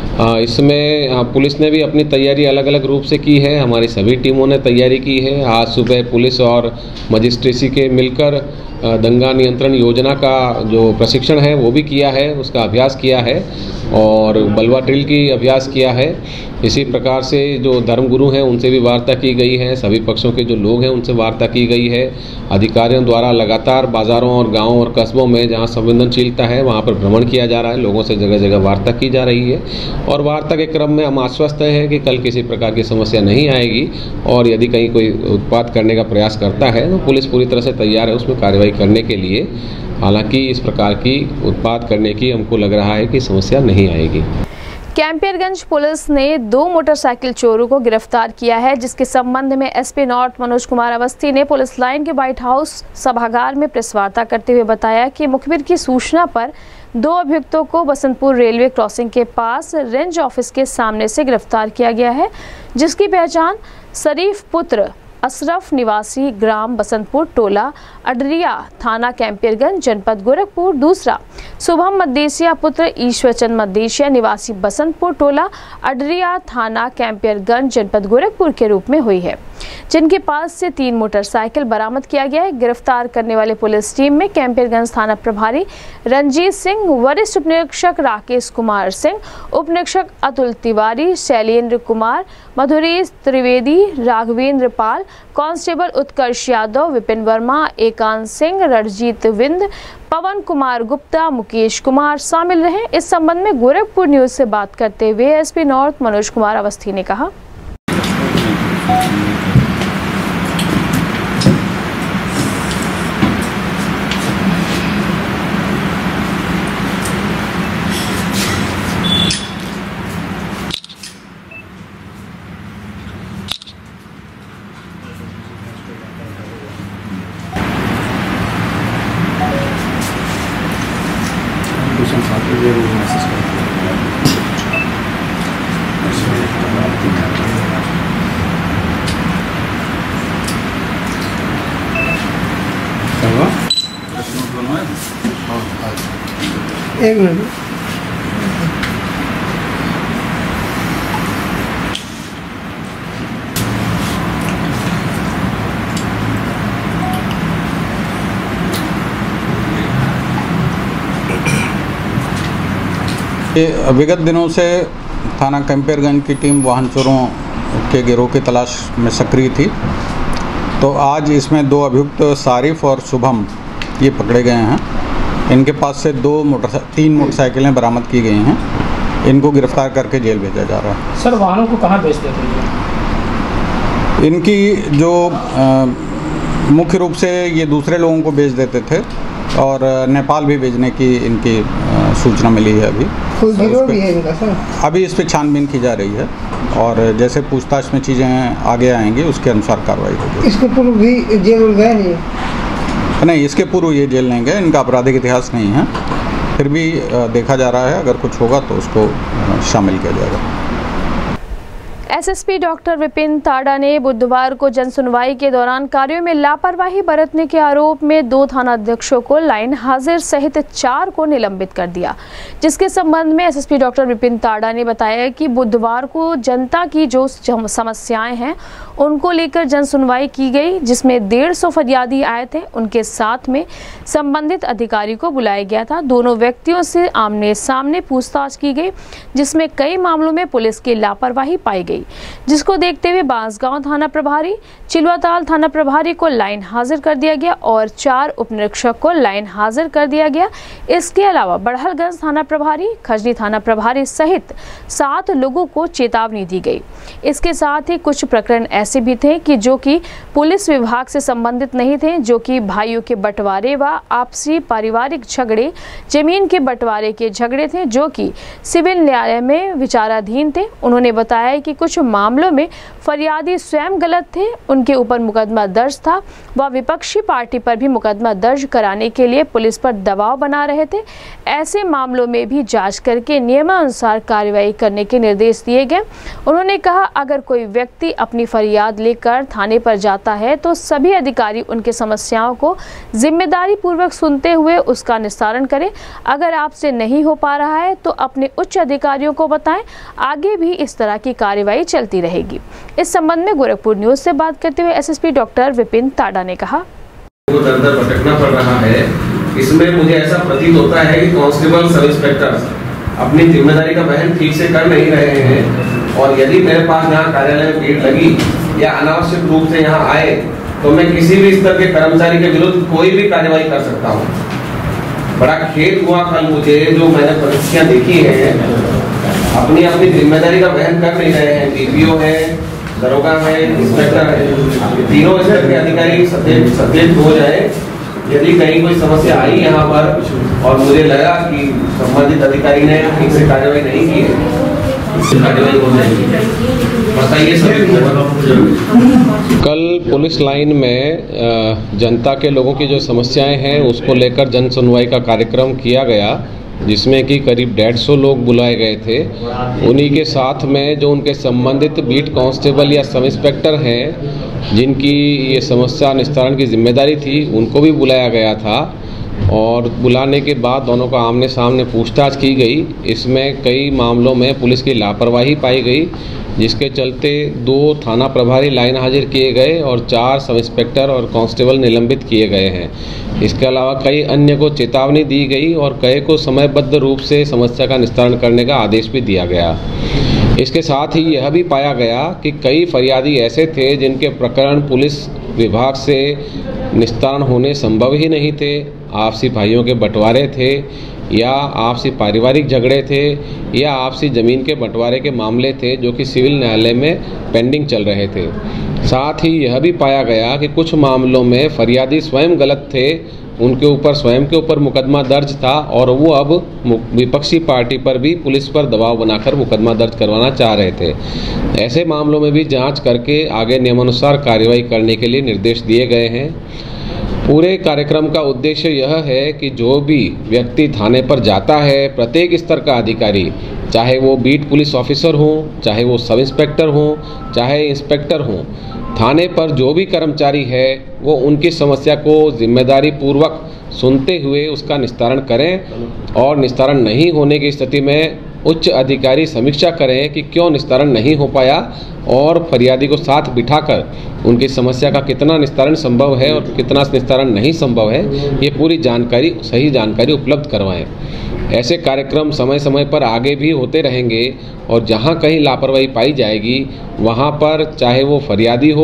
इसमें पुलिस ने भी अपनी तैयारी अलग अलग रूप से की है, हमारी सभी टीमों ने तैयारी की है। आज सुबह पुलिस और मजिस्ट्रेसी के मिलकर दंगा नियंत्रण योजना का जो प्रशिक्षण है वो भी किया है, उसका अभ्यास किया है और बलवा ड्रिल की अभ्यास किया है। इसी प्रकार से जो धर्मगुरु हैं उनसे भी वार्ता की गई है, सभी पक्षों के जो लोग हैं उनसे वार्ता की गई है। अधिकारियों द्वारा लगातार बाज़ारों और गांवों और कस्बों में जहां संवेदनशीलता है वहां पर भ्रमण किया जा रहा है, लोगों से जगह जगह वार्ता की जा रही है और वार्ता के क्रम में हम आश्वस्त हैं कि कल किसी प्रकार की समस्या नहीं आएगी और यदि कहीं कोई उत्पात करने का प्रयास करता है तो पुलिस पूरी तरह से तैयार है उसमें कार्रवाई करने के लिए। हालांकि इस प्रकार की उत्पात करने की हमको लग रहा है कि समस्या नहीं आएगी। कैंपियरगंज पुलिस ने दो मोटरसाइकिल चोरों को गिरफ्तार किया है, जिसके संबंध में एसपी नॉर्थ मनोज कुमार अवस्थी ने पुलिस लाइन के व्हाइट हाउस सभागार में प्रेस वार्ता करते हुए बताया कि मुखबिर की सूचना पर दो अभियुक्तों को बसंतपुर रेलवे क्रॉसिंग के पास रेंज ऑफिस के सामने से गिरफ्तार किया गया है, जिसकी पहचान शरीफ पुत्र अशरफ निवासी ग्राम बसंतपुर, टोला अडरिया, थाना कैंपियरगंज, जनपद गोरखपुर, दूसरा शुभम मद्देशिया पुत्र ईश्वरचंद मद्देशिया निवासी बसंतपुर, टोला अडरिया, थाना कैंपियरगंज, जनपद गोरखपुर के रूप में हुई है, जिनके पास से तीन मोटरसाइकिल बरामद किया गया है। गिरफ्तार करने वाले पुलिस टीम में कैंपियरगंज थाना प्रभारी रंजीत सिंह, वरिष्ठ उप निरीक्षक राकेश कुमार सिंह, उप निरीक्षक अतुल तिवारी, शैलेंद्र कुमार, मधुरेश त्रिवेदी, राघवेंद्र पाल, कांस्टेबल उत्कर्ष यादव, विपिन वर्मा, एकांत सिंह, रणजीत विंद, पवन कुमार गुप्ता, मुकेश कुमार शामिल रहे। इस संबंध में गोरखपुर न्यूज से बात करते हुए एसपी नॉर्थ मनोज कुमार अवस्थी ने कहा, एक मिनट ये विगत दिनों से थाना कैंपियरगंज की टीम वाहन चोरों के गिरोह की तलाश में सक्रिय थी, तो आज इसमें दो अभियुक्त सारिफ और शुभम ये पकड़े गए हैं इनके पास से दो मोटर तीन मोटरसाइकिलें बरामद की गई हैं। इनको गिरफ्तार करके जेल भेजा जा रहा है। सर वाहनों को कहाँ बेचते थे? इनकी जो आ, मुख्य रूप से ये दूसरे लोगों को बेच देते थे और नेपाल भी भेजने की इनकी आ, सूचना मिली है। अभी कोई गिरोह भी है इनका सर? अभी इस पर छानबीन की जा रही है और जैसे पूछताछ में चीज़ें आगे आएंगी उसके अनुसार कार्रवाई होगी। इसके पूर्व भी जेल गए नहीं? नहीं, इसके पूर्व ये जेल नहीं गए। इनका आपराधिक इतिहास नहीं है, फिर भी देखा जा रहा है अगर कुछ होगा तो उसको शामिल किया जाएगा। एसएसपी डॉक्टर विपिन ताड़ा ने बुधवार को जनसुनवाई के दौरान कार्यों में लापरवाही बरतने के आरोप में दो थानाध्यक्षों को लाइन हाजिर सहित चार को निलंबित कर दिया, जिसके संबंध में एसएसपी डॉक्टर विपिन ताड़ा ने बताया कि बुधवार को जनता की जो समस्याएं हैं उनको लेकर जनसुनवाई की गई, जिसमें डेढ़ सौ फरियादी आए थे। उनके साथ में संबंधित अधिकारी को बुलाया गया था। दोनों व्यक्तियों से आमने सामने पूछताछ की गई, जिसमें कई मामलों में पुलिस की लापरवाही पाई गई, जिसको देखते हुए बांसगांव थाना प्रभारी, चिलवाताल थाना प्रभारी को लाइन हाजिर कर दिया गया और चार उपनिरीक्षक को लाइन हाजिर कर दिया गया। इसके अलावा बड़हलगंज थाना प्रभारी, खजनी थाना प्रभारी सहित सात लोगों को चेतावनी दी गई। इसके साथ ही कुछ प्रकरण ऐसे भी थे कि जो कि पुलिस विभाग से संबंधित नहीं थे, जो कि भाइयों के बंटवारे व आपसी पारिवारिक झगड़े, जमीन के बंटवारे के झगड़े थे, जो कि सिविल न्यायालय में विचाराधीन थे। उन्होंने बताया कि कुछ मामलों में फरियादी स्वयं गलत थे, उनके ऊपर मुकदमा दर्ज था व विपक्षी पार्टी पर भी मुकदमा दर्ज कराने के लिए पुलिस पर दबाव बना रहे थे। ऐसे मामलों में भी जांच करके नियमानुसार कार्रवाई करने के निर्देश दिए गए। उन्होंने कहा, अगर कोई व्यक्ति अपनी फरियाद लेकर थाने पर जाता है तो सभी अधिकारी उनके समस्याओं को जिम्मेदारी पूर्वक सुनते हुए उसका निस्तारण करें। अगर आपसे नहीं हो पा रहा है तो अपने उच्च अधिकारियों को बताएं। आगे भी इस तरह की कार्रवाई चलती रहेगी। इस संबंध में गोरखपुर न्यूज से बात करते हुए एसएसपी डॉक्टर विपिन ताड़ा ने कहा, वो दर दर भटकना पड़ रहा है। इसमें मुझे ऐसा प्रतीत होता है कि कांस्टेबल, सब इंस्पेक्टर अपनी जिम्मेदारी का वहन ठीक से कर नहीं रहे हैं और यदि मेरे पास यहाँ कार्यालय में भीड़ लगी या अनावश्यक रूप से यहाँ आए तो मैं किसी भी स्तर के कर्मचारी के विरुद्ध कोई भी कार्रवाई कर सकता हूँ। बड़ा खेद हुआ कल मुझे, जो मैंने परिस्थितियाँ देखी हैं, अपनी अपनी जिम्मेदारी का वहन कर नहीं रहे हैं। डीपीओ है, दरोगा है, इंस्पेक्टर है, तीनों स्तर के अधिकारी सचेत सचेत हो जाए। यदि कहीं कोई समस्या आई यहाँ पर और मुझे लगा कि संबंधित अधिकारी ने ठीक से कार्रवाई नहीं की है, कार्रवाई हो जाएगी। बताइए सर। कल पुलिस लाइन में जनता के लोगों की जो समस्याएं हैं उसको लेकर जन सुनवाई का कार्यक्रम किया गया, जिसमें कि करीब डेढ़ सौ लोग बुलाए गए थे। उन्हीं के साथ में जो उनके संबंधित बीट कांस्टेबल या सब इंस्पेक्टर हैं जिनकी ये समस्या निस्तारण की जिम्मेदारी थी, उनको भी बुलाया गया था और बुलाने के बाद दोनों का आमने सामने पूछताछ की गई। इसमें कई मामलों में पुलिस की लापरवाही पाई गई, जिसके चलते दो थाना प्रभारी लाइन हाजिर किए गए और चार सब इंस्पेक्टर और कांस्टेबल निलंबित किए गए हैं। इसके अलावा कई अन्य को चेतावनी दी गई और कई को समयबद्ध रूप से समस्या का निस्तारण करने का आदेश भी दिया गया। इसके साथ ही यह भी पाया गया कि कई फरियादी ऐसे थे जिनके प्रकरण पुलिस विभाग से निस्तारण होने संभव ही नहीं थे। आपसी भाइयों के बंटवारे थे या आपसी पारिवारिक झगड़े थे या आपसी ज़मीन के बंटवारे के मामले थे, जो कि सिविल न्यायालय में पेंडिंग चल रहे थे। साथ ही यह भी पाया गया कि कुछ मामलों में फरियादी स्वयं गलत थे, उनके ऊपर स्वयं के ऊपर मुकदमा दर्ज था और वो अब विपक्षी पार्टी पर भी पुलिस पर दबाव बनाकर मुकदमा दर्ज करवाना चाह रहे थे। ऐसे मामलों में भी जांच करके आगे नियमानुसार कार्रवाई करने के लिए निर्देश दिए गए हैं। पूरे कार्यक्रम का उद्देश्य यह है कि जो भी व्यक्ति थाने पर जाता है, प्रत्येक स्तर का अधिकारी, चाहे वो बीट पुलिस ऑफिसर हो, चाहे वो सब इंस्पेक्टर हो, चाहे इंस्पेक्टर हो, थाने पर जो भी कर्मचारी है वो उनकी समस्या को जिम्मेदारी पूर्वक सुनते हुए उसका निस्तारण करें और निस्तारण नहीं होने की स्थिति में उच्च अधिकारी समीक्षा करें कि क्यों निस्तारण नहीं हो पाया और फरियादी को साथ बिठाकर उनकी समस्या का कितना निस्तारण संभव है और कितना निस्तारण नहीं संभव है, ये पूरी जानकारी, सही जानकारी उपलब्ध करवाएं। ऐसे कार्यक्रम समय समय पर आगे भी होते रहेंगे और जहां कहीं लापरवाही पाई जाएगी वहां पर चाहे वो फरियादी हो,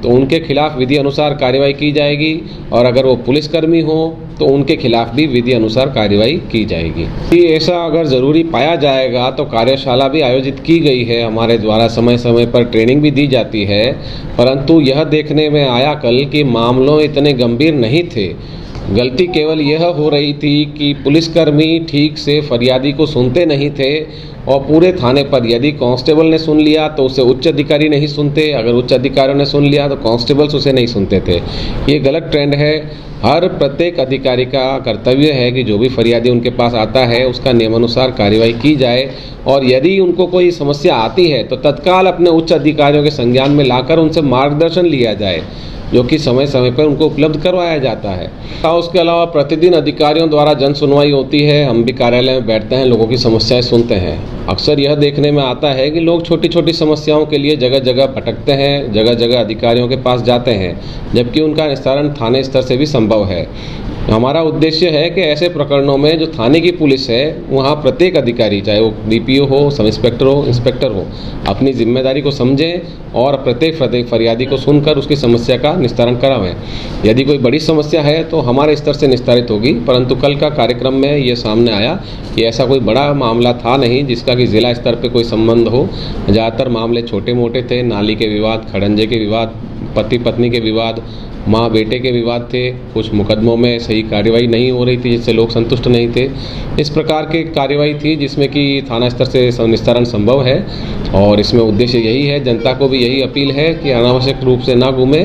तो उनके खिलाफ विधि अनुसार कार्रवाई की जाएगी, और अगर वो पुलिसकर्मी हो तो उनके खिलाफ भी विधि अनुसार कार्रवाई की जाएगी। कि ऐसा अगर ज़रूरी पाया जाएगा तो कार्यशाला भी आयोजित की गई है हमारे द्वारा, समय समय पर ट्रेनिंग भी दी जाती है, परंतु यह देखने में आया कल कि मामलों इतने गंभीर नहीं थे। गलती केवल यह हो रही थी कि पुलिसकर्मी ठीक से फरियादी को सुनते नहीं थे, और पूरे थाने पर यदि कांस्टेबल ने सुन लिया तो उसे उच्च अधिकारी नहीं सुनते, अगर उच्च अधिकारियों ने सुन लिया तो कांस्टेबल्स उसे नहीं सुनते थे। ये गलत ट्रेंड है। हर प्रत्येक अधिकारी का कर्तव्य है कि जो भी फरियादी उनके पास आता है उसका नियमानुसार कार्रवाई की जाए, और यदि उनको कोई समस्या आती है तो तत्काल अपने उच्च अधिकारियों के संज्ञान में लाकर उनसे मार्गदर्शन लिया जाए, जो कि समय समय पर उनको उपलब्ध करवाया जाता है। उसके अलावा प्रतिदिन अधिकारियों द्वारा जन सुनवाई होती है। हम भी कार्यालय में बैठते हैं, लोगों की समस्याएं सुनते हैं। अक्सर यह देखने में आता है कि लोग छोटी छोटी समस्याओं के लिए जगह जगह भटकते हैं, जगह जगह अधिकारियों के पास जाते हैं, जबकि उनका निस्तारण थाने स्तर से भी संभव है। हमारा उद्देश्य है कि ऐसे प्रकरणों में जो थाने की पुलिस है वहाँ प्रत्येक अधिकारी, चाहे वो डीपीओ हो, सब इंस्पेक्टर हो, इंस्पेक्टर हो, अपनी जिम्मेदारी को समझें और प्रत्येक फरियादी को सुनकर उसकी समस्या का निस्तारण करावें। यदि कोई बड़ी समस्या है तो हमारे स्तर से निस्तारित होगी, परंतु कल का कार्यक्रम में ये सामने आया कि ऐसा कोई बड़ा मामला था नहीं जिसका कि जिला स्तर पर कोई संबंध हो। ज़्यादातर मामले छोटे मोटे थे, नाली के विवाद, खड़ंजे के विवाद, पति पत्नी के विवाद, माँ बेटे के विवाद थे। कुछ मुकदमों में सही कार्रवाई नहीं हो रही थी जिससे लोग संतुष्ट नहीं थे। इस प्रकार की कार्रवाई थी जिसमें कि थाना स्तर से निस्तारण संभव है, और इसमें उद्देश्य यही है, जनता को भी यही अपील है कि अनावश्यक रूप से ना घूमे।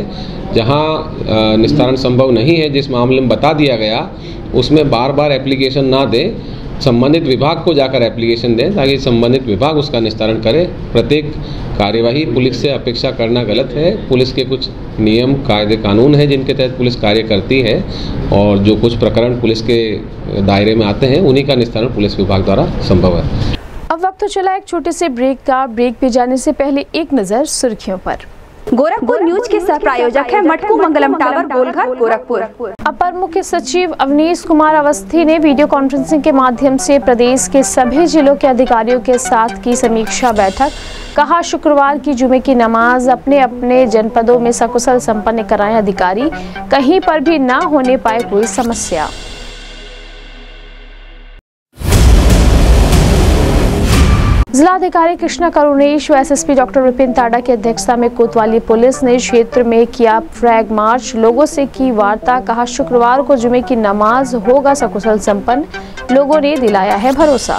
जहाँ निस्तारण संभव नहीं है, जिस मामले में बता दिया गया उसमें बार बार एप्लीकेशन ना दें, संबंधित विभाग को जाकर एप्लीकेशन दें ताकि संबंधित विभाग उसका निस्तारण करे। प्रत्येक कार्यवाही पुलिस से अपेक्षा करना गलत है। पुलिस के कुछ नियम, कायदे, कानून हैं जिनके तहत पुलिस कार्य करती है, और जो कुछ प्रकरण पुलिस के दायरे में आते हैं उन्हीं का निस्तारण पुलिस विभाग द्वारा संभव है। अब वक्त तो चला एक छोटे से ब्रेक का। ब्रेक पे जाने से पहले एक नज़र सुर्खियों पर। गोरखपुर न्यूज के सह प्रायोजक है मटकू मंगलम टावर, गोलघर, गोरखपुर। अपर मुख्य सचिव अवनीश कुमार अवस्थी ने वीडियो कॉन्फ्रेंसिंग के माध्यम से प्रदेश के सभी जिलों के अधिकारियों के साथ की समीक्षा बैठक। कहा, शुक्रवार की जुमे की नमाज अपने अपने जनपदों में सकुशल संपन्न कराएं अधिकारी, कहीं पर भी ना होने पाए कोई समस्या। जिलाधिकारी कृष्णा करुणेश व एसएसपी डॉक्टर विपिन ताड़ा की अध्यक्षता में कोतवाली पुलिस ने क्षेत्र में किया फ्लैग मार्च, लोगों से की वार्ता। कहा, शुक्रवार को जुमे की नमाज होगा सकुशल संपन्न, लोगों ने दिलाया है भरोसा।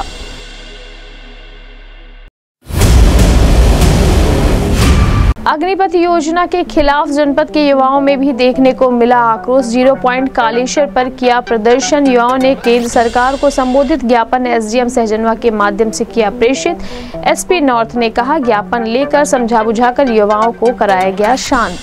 अग्निपथ योजना के खिलाफ जनपद के युवाओं में भी देखने को मिला आक्रोश। जीरो पॉइंट कालेश्वर पर किया प्रदर्शन। युवाओं ने केंद्र सरकार को संबोधित ज्ञापन एसडीएम सहजनवा के माध्यम से किया प्रेषित। एसपी नॉर्थ ने कहा, ज्ञापन लेकर समझा बुझाकर युवाओं को कराया गया शांत।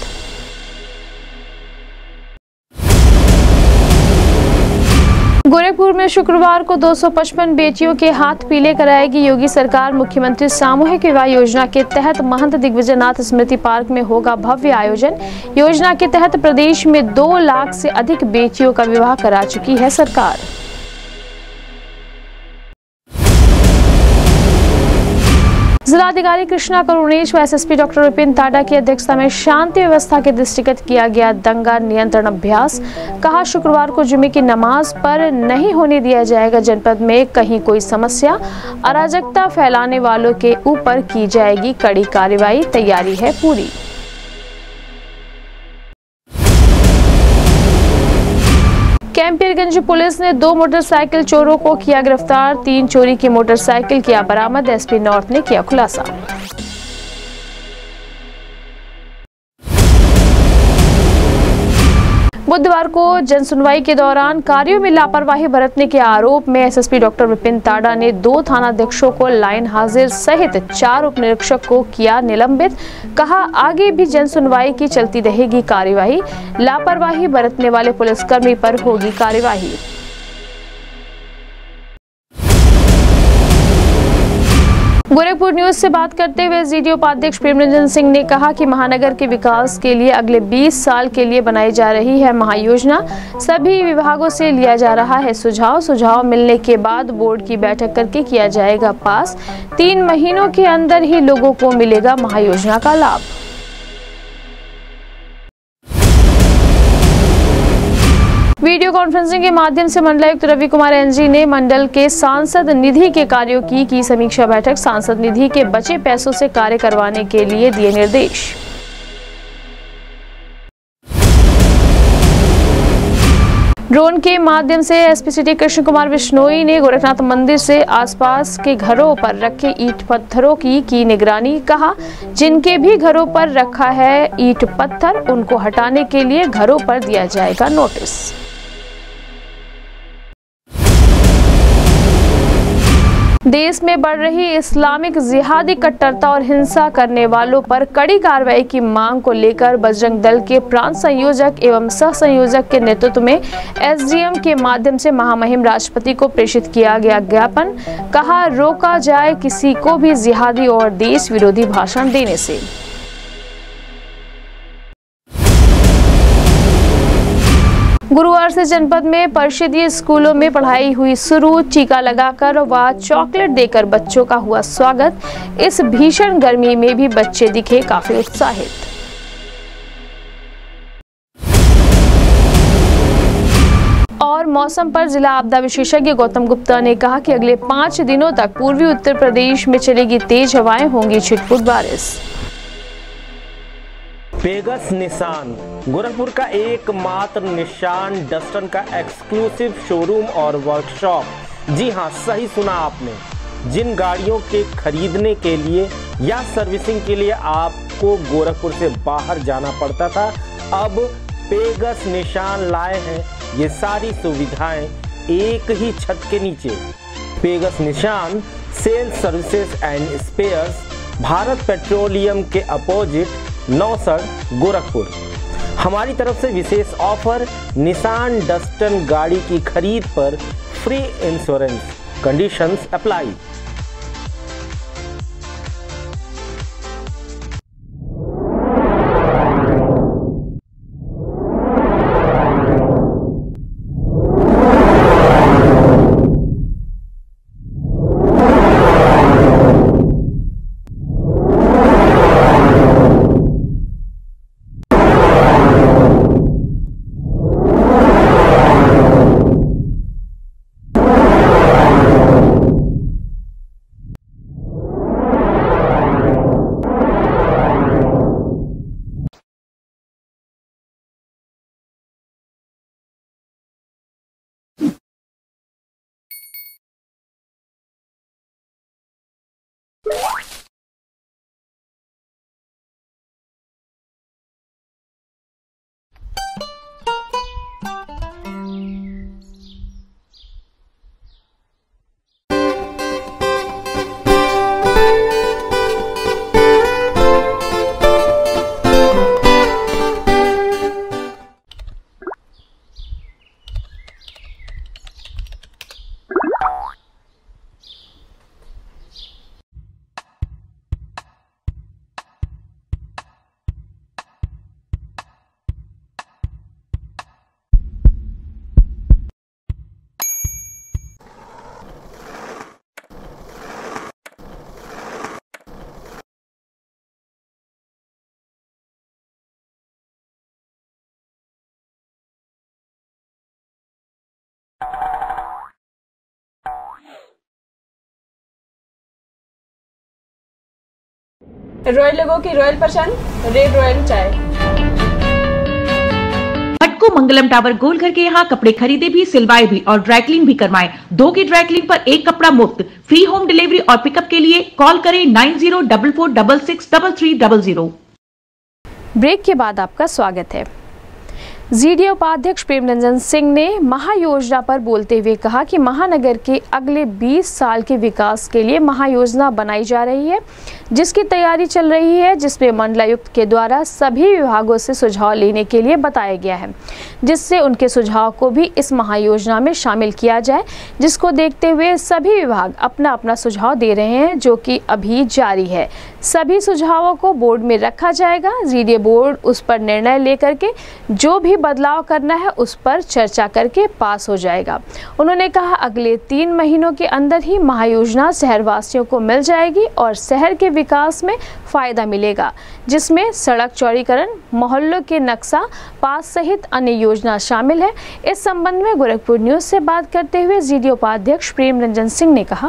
गोरखपुर में शुक्रवार को दो सौ पचपन बेटियों के हाथ पीले कराएगी योगी सरकार। मुख्यमंत्री सामूहिक विवाह योजना के तहत महंत दिग्विजयनाथ स्मृति पार्क में होगा भव्य आयोजन। योजना के तहत प्रदेश में दो लाख से अधिक बेटियों का विवाह करा चुकी है सरकार। जिलाधिकारी कृष्णा करुणेश व एसएसपी डॉक्टर विपिन ताड़ा की अध्यक्षता में शांति व्यवस्था के दृष्टिगत किया गया दंगा नियंत्रण अभ्यास। कहा, शुक्रवार को जुमे की नमाज पर नहीं होने दिया जाएगा जनपद में कहीं कोई समस्या। अराजकता फैलाने वालों के ऊपर की जाएगी कड़ी कार्रवाई, तैयारी है पूरी। कैंपियरगंज पुलिस ने दो मोटरसाइकिल चोरों को किया गिरफ्तार। तीन चोरी की मोटरसाइकिल किया बरामद। एसपी नॉर्थ ने किया खुलासा। बुधवार को जनसुनवाई के दौरान कार्यों में लापरवाही बरतने के आरोप में एसएसपी डॉक्टर विपिन ताड़ा ने दो थानाध्यक्षों को लाइन हाजिर सहित चार उप निरीक्षक को किया निलंबित। कहा, आगे भी जनसुनवाई की चलती रहेगी कार्यवाही, लापरवाही बरतने वाले पुलिसकर्मी पर होगी कार्यवाही। गोरखपुर न्यूज से बात करते हुए जीडी उपाध्यक्ष प्रेमरंजन सिंह ने कहा कि महानगर के विकास के लिए अगले बीस साल के लिए बनाई जा रही है महायोजना। सभी विभागों से लिया जा रहा है सुझाव। सुझाव मिलने के बाद बोर्ड की बैठक करके किया जाएगा पास। तीन महीनों के अंदर ही लोगों को मिलेगा महायोजना का लाभ। वीडियो कॉन्फ्रेंसिंग के माध्यम से मंडलायुक्त रवि कुमार एनजी ने मंडल के सांसद निधि के कार्यों की की समीक्षा बैठक। सांसद निधि के बचे पैसों से कार्य करवाने के लिए दिए निर्देश। ड्रोन के माध्यम से एसपी सिटी कृष्ण कुमार बिश्नोई ने गोरखनाथ मंदिर से आसपास के घरों पर रखे ईंट पत्थरों की की निगरानी। कहा, जिनके भी घरों पर रखा है ईंट पत्थर उनको हटाने के लिए घरों पर दिया जाएगा नोटिस। देश में बढ़ रही इस्लामिक जिहादी कट्टरता और हिंसा करने वालों पर कड़ी कार्रवाई की मांग को लेकर बजरंग दल के प्रांत संयोजक एवं सह संयोजक के नेतृत्व में एसडीएम के माध्यम से महामहिम राष्ट्रपति को प्रेषित किया गया ज्ञापन। कहा, रोका जाए किसी को भी जिहादी और देश विरोधी भाषण देने से। गुरुवार से जनपद में परिषदीय स्कूलों में पढ़ाई हुई शुरू। टीका लगाकर व चॉकलेट देकर बच्चों का हुआ स्वागत। इस भीषण गर्मी में भी बच्चे दिखे काफी उत्साहित। और मौसम पर जिला आपदा विशेषज्ञ गौतम गुप्ता ने कहा कि अगले पाँच दिनों तक पूर्वी उत्तर प्रदेश में चलेगी तेज हवाएं, होंगी छिटपुट बारिश। पेगस निशान गोरखपुर का एकमात्र निशान डस्टन का एक्सक्लूसिव शोरूम और वर्कशॉप। जी हां, सही सुना आपने। जिन गाड़ियों के खरीदने के लिए या सर्विसिंग के लिए आपको गोरखपुर से बाहर जाना पड़ता था, अब पेगस निशान लाए हैं ये सारी सुविधाएं एक ही छत के नीचे। Pegas Nissan sales services and spares, Bharat petroleum के अपोजिट नौसड़ गोरखपुर। हमारी तरफ से विशेष ऑफर, निसान डस्टन गाड़ी की खरीद पर free insurance, conditions apply. Royal लोगों की रॉयल पसंद, रेड रॉयल चाय। मटकू मंगलम टावर गोलघर के यहाँ कपड़े खरीदे भी, सिलवाए भी और ड्राइक्लिंग भी करवाएं। दो की ड्राइक्लिंग पर एक कपड़ा मुफ्त। फ्री होम डिलीवरी और पिकअप के लिए कॉल करें nine zero double four double six double three double zero. Break के बाद आपका स्वागत है। जीडीए उपाध्यक्ष प्रेम रंजन सिंह ने महायोजना पर बोलते हुए कहा कि महानगर के अगले बीस साल के विकास के लिए महायोजना बनाई जा रही है, जिसकी तैयारी चल रही है, जिसमें मंडलायुक्त के द्वारा सभी विभागों से सुझाव लेने के लिए बताया गया है, जिससे उनके सुझाव को भी इस महायोजना में शामिल किया जाए, जिसको देखते हुए सभी विभाग अपना अपना सुझाव दे रहे हैं, जो कि अभी जारी है। सभी सुझावों को बोर्ड में रखा जाएगा। जीडीए बोर्ड उस पर निर्णय लेकर के जो भी बदलाव करना है उस पर चर्चा करके पास हो जाएगा। उन्होंने कहा अगले तीन महीनों के अंदर ही महायोजना शहरवासियों को मिल जाएगी और शहर के विकास में फायदा मिलेगा, जिसमें सड़क चौड़ीकरण, मोहल्लों के नक्शा पास सहित अन्य योजना शामिल है। इस संबंध में गोरखपुर न्यूज से बात करते हुए जीडी उपाध्यक्ष प्रेम रंजन सिंह ने कहा,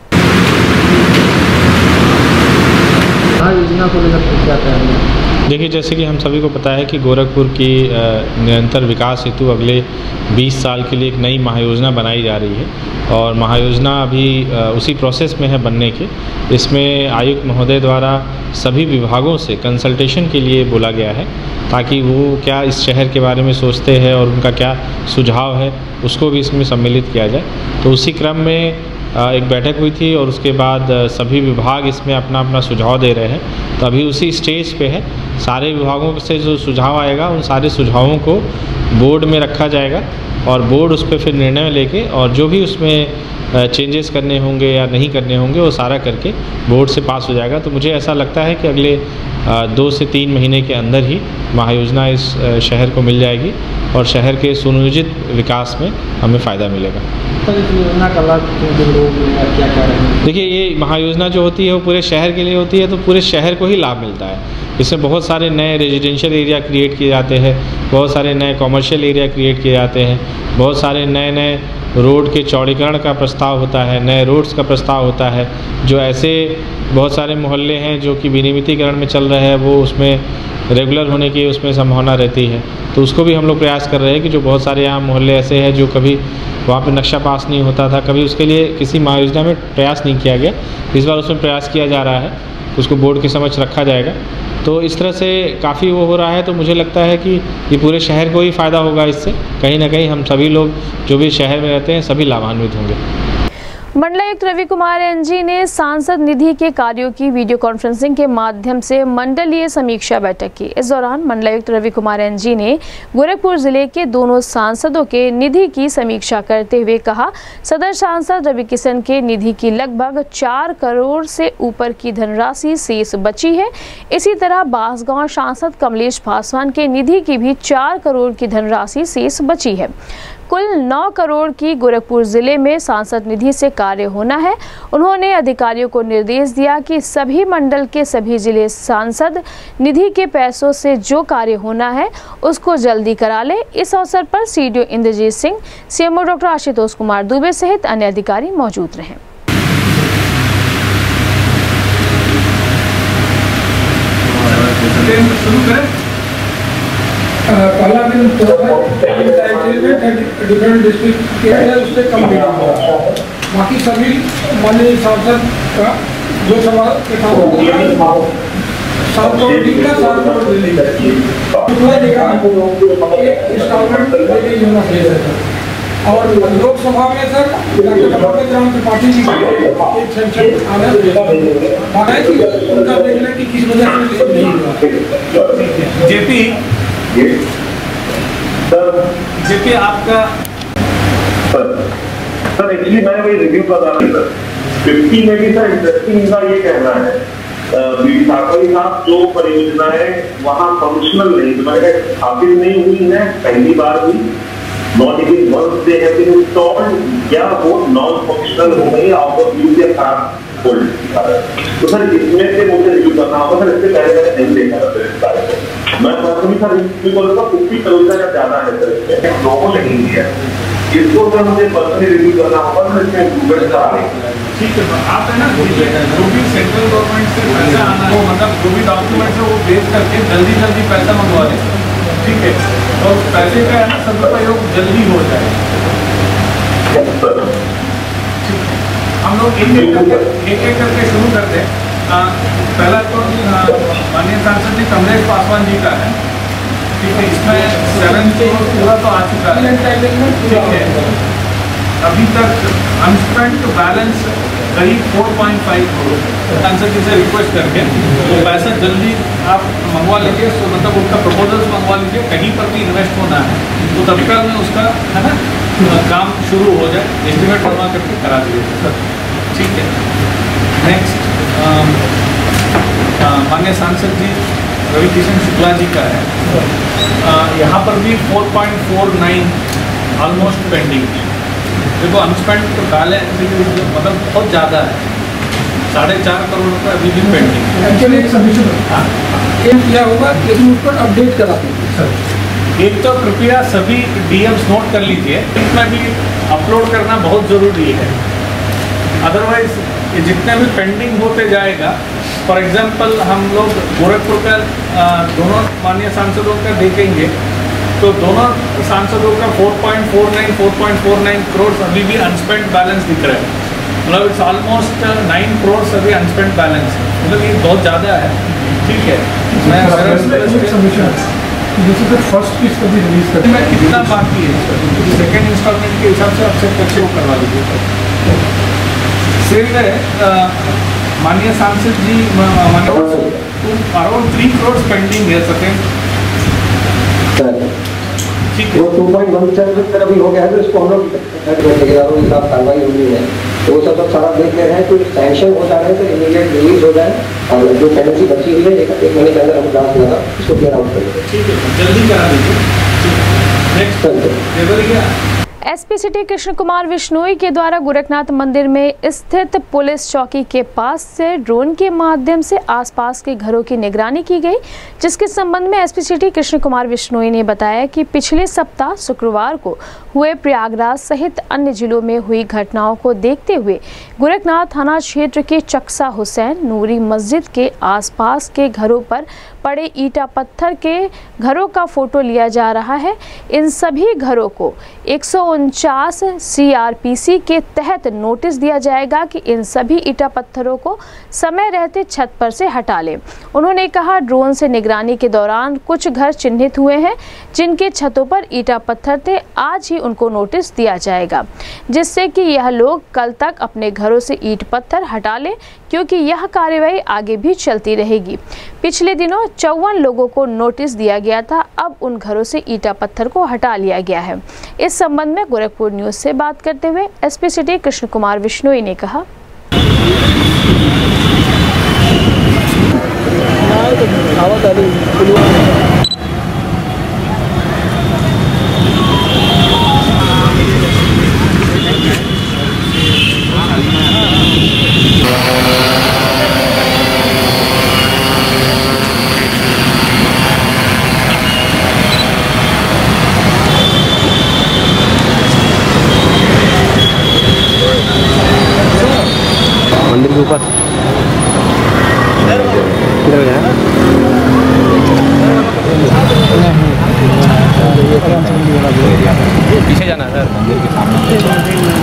योजना को लेकर क्या कहेंगे? देखिए, जैसे कि हम सभी को पता है कि गोरखपुर की निरंतर विकास हेतु अगले बीस साल के लिए एक नई महायोजना बनाई जा रही है और महायोजना अभी उसी प्रोसेस में है बनने के। इसमें आयुक्त महोदय द्वारा सभी विभागों से कंसल्टेशन के लिए बोला गया है ताकि वो क्या इस शहर के बारे में सोचते हैं और उनका क्या सुझाव है उसको भी इसमें सम्मिलित किया जाए। तो उसी क्रम में एक बैठक हुई थी और उसके बाद सभी विभाग इसमें अपना अपना सुझाव दे रहे हैं। तो अभी उसी स्टेज पे है। सारे विभागों से जो सुझाव आएगा उन सारे सुझावों को बोर्ड में रखा जाएगा और बोर्ड उस पर फिर निर्णय लेके और जो भी उसमें चेंजेस करने होंगे या नहीं करने होंगे वो सारा करके बोर्ड से पास हो जाएगा। तो मुझे ऐसा लगता है कि अगले दो से तीन महीने के अंदर ही महायोजना इस शहर को मिल जाएगी और शहर के सुनियोजित विकास में हमें फ़ायदा मिलेगा। तो इस योजना का लाभ क्या क्या है? देखिए, ये महायोजना जो होती है वो पूरे शहर के लिए होती है, तो पूरे शहर को ही लाभ मिलता है। इसमें बहुत सारे नए रेजिडेंशियल एरिया क्रिएट किए जाते हैं, बहुत सारे नए कॉमर्शियल एरिया क्रिएट किए जाते हैं, बहुत सारे नए नए रोड के चौड़ीकरण का प्रस्ताव होता है, नए रोड्स का प्रस्ताव होता है। जो ऐसे बहुत सारे मोहल्ले हैं जो कि विनियमितीकरण में चल रहे हैं वो उसमें रेगुलर होने की उसमें संभावना रहती है, तो उसको भी हम लोग प्रयास कर रहे हैं कि जो बहुत सारे यहाँ मोहल्ले ऐसे हैं जो कभी वहाँ पे नक्शा पास नहीं होता था, कभी उसके लिए किसी महायोजना में प्रयास नहीं किया गया, इस बार उसमें प्रयास किया जा रहा है, उसको बोर्ड के समक्ष रखा जाएगा। तो इस तरह से काफ़ी वो हो रहा है। तो मुझे लगता है कि ये पूरे शहर को ही फ़ायदा होगा इससे, कहीं ना कहीं हम सभी लोग जो भी शहर में रहते हैं सभी लाभान्वित होंगे। मंडलायुक्त रवि कुमार एनजी ने सांसद निधि के कार्यों की वीडियो कॉन्फ्रेंसिंग के माध्यम से मंडलीय समीक्षा बैठक की। इस दौरान मंडलायुक्त रवि कुमार एनजी ने गोरखपुर जिले के दोनों सांसदों के निधि की समीक्षा करते हुए कहा, सदर सांसद रवि किशन के निधि की लगभग चार करोड़ से ऊपर की धनराशि शेष बची है। इसी तरह बांसगांव सांसद कमलेश पासवान के निधि की भी चार करोड़ की धनराशि शेष बची है। कुल नौ करोड़ की गोरखपुर जिले में सांसद निधि से कार्य होना है। उन्होंने अधिकारियों को निर्देश दिया कि सभी मंडल के सभी जिले सांसद निधि के पैसों से जो कार्य होना है उसको जल्दी करा ले। इस अवसर पर CDO Indrajeet Singh, CMO doctor Ashutosh Kumar Dubey सहित अन्य अधिकारी मौजूद रहे। पहला दिन डिफरेंट डिस्ट्रिक्ट के उससे कम मीटिंग हुआ। बाकी सभी माननीय सांसद का जो सवाल के सात करोड़ दिल्ली का सात करोड़ दिल्ली का एक इंस्टॉलमेंट दिल्ली होना चाहिए था। और लोकसभा में सर ग्राम त्रिपाठी जी एक सेंक्शन आना उनका देखना कि किस वजह से नहीं हुआ। जेपी जेपी आपका सर एक्चुअली मैं वही रिव्यू कर रहा था सर फिफ्टी में भी सर इंटरेस्टिंग इनका ये कहना है बी ठाकुर साहब जो परियोजना है वहाँ फंक्शनल नहीं स्थापित नहीं हुई है पहली बार भी not even once they have been installed या वो नॉन फंक्शनल हो गई आउट ऑफ यूज या खराब तो सर इसमें से मुझे रिव्यू करना होगा सर। इससे पहले मैंने नहीं देखा था इस बारे को मैं पर्सनली सर रिव्यू करूँगा फिफ्टी करोड़ का ज्यादा है सर इसमें लोगों ने नहीं दिया इसको सर मुझे पर्सनली रिव्यू करना होगा सर इसमें इम्प्रूवमेंट करा। ठीक है आप है ना जो भी सेंट्रल गवर्नमेंट से पैसा आना है मतलब जो भी डॉक्यूमेंट है वो बेच करके जल्दी जल्दी पैसा मंगवा लें, ठीक है, और पैसे का है ना सदुपयोग जल्दी हो जाए। हम लोग एक एक करके एक एक करके शुरू करते हैं। पहला तो माननीय सांसद जी कमलेश पासवान जी का है, ठीक है, इसमें सेवन करोड़ पूरा तो आ चुका है, ठीक है। अभी तक अनस्पेंट बैलेंस करीब चार पॉइंट पाँच करोड़ सांसद जी से रिक्वेस्ट करके वो पैसा जल्दी आप मंगवा लीजिए, तो मतलब उसका प्रपोजल्स मंगवा लीजिए, कहीं पर भी इन्वेस्ट होना है तो तत्काल में उसका है ना काम शुरू हो जाए, एस्टिमेट बनवा करके करा दीजिए सर, ठीक है। नेक्स्ट माननीय सांसद जी रवि किशन शुक्ला जी का है, यहाँ पर भी चार पॉइंट चार नौ ऑलमोस्ट पेंडिंग है। देखो अनस्पेंट बैलेंस मतलब बहुत ज़्यादा है, साढ़े चार करोड़ रुपये अभी भी पेंडिंग है। एक्चुअली एक सबमिशन क्या होगा लेकिन उस पर अपडेट करा देंगे सर। एक तो कृपया सभी डीएम्स नोट कर लीजिए, इसमें भी अपलोड करना बहुत ज़रूरी है, अदरवाइज ये जितने भी पेंडिंग होते जाएगा। फॉर एग्जांपल हम लोग गोरखपुर का दोनों माननीय सांसदों का देखेंगे तो दोनों सांसदों का चार पॉइंट चार नौ चार पॉइंट चार नौ करोड़ अभी भी अनस्पेंट बैलेंस दिख रहा है, मतलब इट्स ऑलमोस्ट नौ करोड़ अभी अनस्पेंट बैलेंस है, मतलब ये बहुत ज़्यादा है। ठीक है, मैं फर्स्ट किस्त कभी रिलीज कर मैं कितना बाकी है सेकेंड इंस्टॉलमेंट के हिसाब से आपसे बच्चे को करवा लीजिए। फिर माननीय सांसद ji around three crore pending है सेकेंड, ठीक है, वो टू पॉइंट वन सेवन पर अभी हो गया है तो इसको हम लोग ठेकेदारों के साथ कार्रवाई हुई है तो वो सब सारा देख ले रहे हैं, कुछ सैंक्शन हो जा रहे हैं तो इमीडिएट रिलीज हो जाए और जो पेंडेंसी बची हुई है एक एक महीने के अंदर हम जांच लगा इसको क्लियर आउट करेंगे। ठीक है, जल्दी करा दीजिए। Next SP city Krishna Kumar Vishnoi के द्वारा गोरखनाथ मंदिर में स्थित पुलिस चौकी के पास से ड्रोन के माध्यम से आसपास के घरों की निगरानी की गई, जिसके संबंध में एसपी सिटी कृष्ण कुमार विश्नोई ने बताया कि पिछले सप्ताह शुक्रवार को हुए प्रयागराज सहित अन्य जिलों में हुई घटनाओं को देखते हुए गोरखनाथ थाना क्षेत्र के चक्सा हुसैन नूरी मस्जिद के आसपास के घरों पर पड़े ईटा पत्थर के घरों का फोटो लिया जा रहा है। इन सभी घरों को एक सौ उनचास सीआरपीसी के तहत नोटिस दिया जाएगा कि इन सभी ईटा पत्थरों को समय रहते छत पर से हटा लें। उन्होंने कहा ड्रोन से निगरानी के दौरान कुछ घर चिन्हित हुए हैं जिनके छतों पर ईटा पत्थर थे, आज ही उनको नोटिस दिया जाएगा जिससे कि यह लोग कल तक अपने घरों से ईट पत्थर हटा लें, क्योंकि यह कार्यवाही आगे भी चलती रहेगी। पिछले दिनों चौवन लोगों को नोटिस दिया गया था, अब उन घरों से ईटा पत्थर को हटा लिया गया है। इस संबंध में गोरखपुर न्यूज से बात करते हुए एसपी सिटी कृष्ण कुमार विश्नोई ने कहा, मंदिर के ऊपर किधर गया? पीछे जाना है सर, मंदिर के सामने।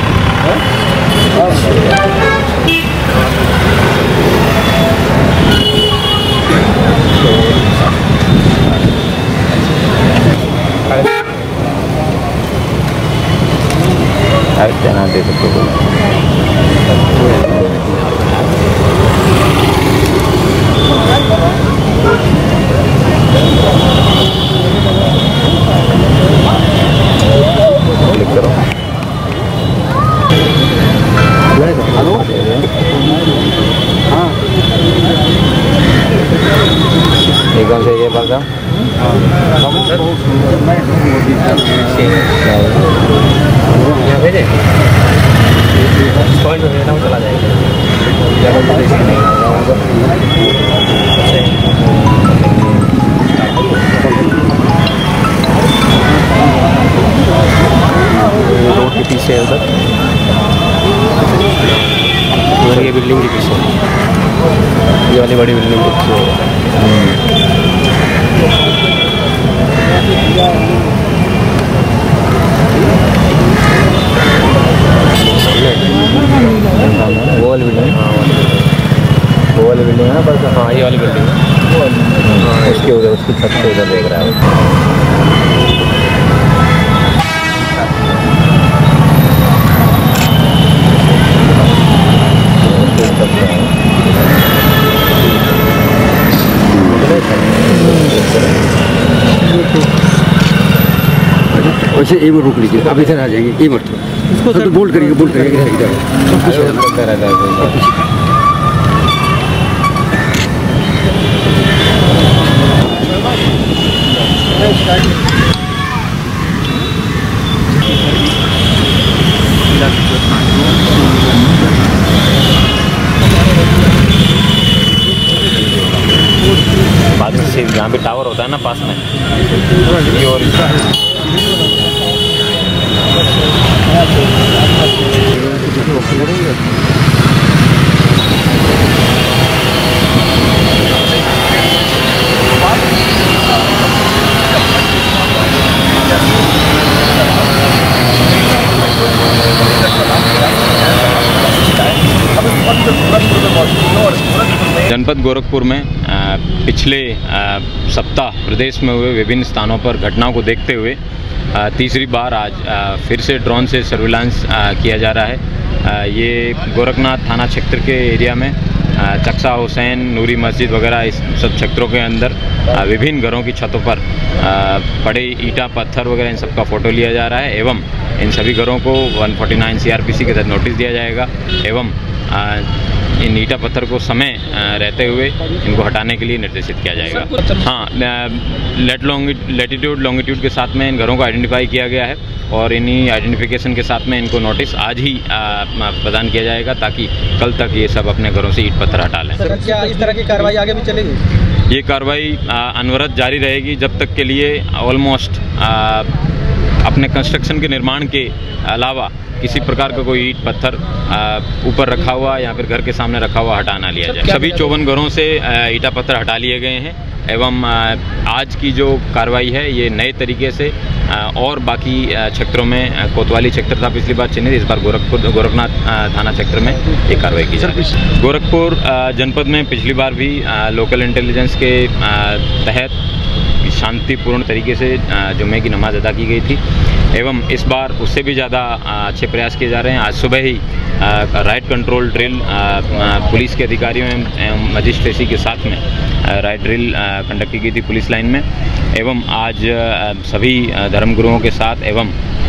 अरे दे सकते हो हेलो हाँ एकदम से ये बात यहाँ भेजे पॉइंट हो गया ना, चला जाएगा। रोड के पीछे है उधर, उधर ये बिल्डिंग के पीछे, ये वाली बड़ी बिल्डिंग के पीछे। वो वाली बिल्डिंग, हाँ वो वाली बिल्डिंग है ना, बस हाँ ये वाली बिल्डिंग है, उसके उधर उसकी छत से उधर देख रहा है। वैसे एक बार रुक लीजिए, अब इधर आ जाएंगे, एक बार तो तो बोल्ड करिए, बोल्ड करिए इधर इधर होता है ना पास में ये और जनपद गोरखपुर में पिछले सप्ताह प्रदेश में हुए विभिन्न स्थानों पर घटनाओं को देखते हुए तीसरी बार आज फिर से ड्रोन से सर्विलांस किया जा रहा है। ये गोरखनाथ थाना क्षेत्र के एरिया में चक्सा हुसैन नूरी मस्जिद वगैरह इस सब क्षेत्रों के अंदर विभिन्न घरों की छतों पर पड़े ईंटा पत्थर वगैरह इन सब का फ़ोटो लिया जा रहा है एवं इन सभी घरों को एक सौ उनचास सीआरपीसी के तहत नोटिस दिया जाएगा एवं इन ईंटा पत्थर को समय रहते हुए इनको हटाने के लिए निर्देशित किया जाएगा। हाँ, लेट लैटिट्यूड लॉन्गिट्यूड के साथ में इन घरों को आइडेंटिफाई किया गया है और इन्हीं आइडेंटिफिकेशन के साथ में इनको नोटिस आज ही प्रदान किया जाएगा ताकि कल तक ये सब अपने घरों से ईंट पत्थर हटा लें। सर, क्या इस तरह की कार्रवाई आगे भी चलेगी? ये कार्रवाई अनवरत जारी रहेगी जब तक के लिए ऑलमोस्ट अपने कंस्ट्रक्शन के निर्माण के अलावा किसी प्रकार का कोई ईंट पत्थर ऊपर रखा हुआ या फिर घर के सामने रखा हुआ हटा ना लिया जाए। सभी चौवन घरों से ईंटा पत्थर हटा लिए गए हैं एवं आज की जो कार्रवाई है ये नए तरीके से और बाकी क्षेत्रों में कोतवाली क्षेत्र था पिछली बार चिन्हित, इस बार गोरखपुर गोरखनाथ थाना क्षेत्र में एक कार्रवाई की जाए। गोरखपुर जनपद में पिछली बार भी लोकल इंटेलिजेंस के तहत शांतिपूर्ण तरीके से जुम्मे की नमाज अदा की गई थी एवं इस बार उससे भी ज़्यादा अच्छे प्रयास किए जा रहे हैं। आज सुबह ही राइट कंट्रोल ड्रिल पुलिस के अधिकारियों एवं मजिस्ट्रेसी के साथ में राइट ड्रिल कंडक्ट की गई थी पुलिस लाइन में एवं आज सभी धर्मगुरुओं के साथ एवं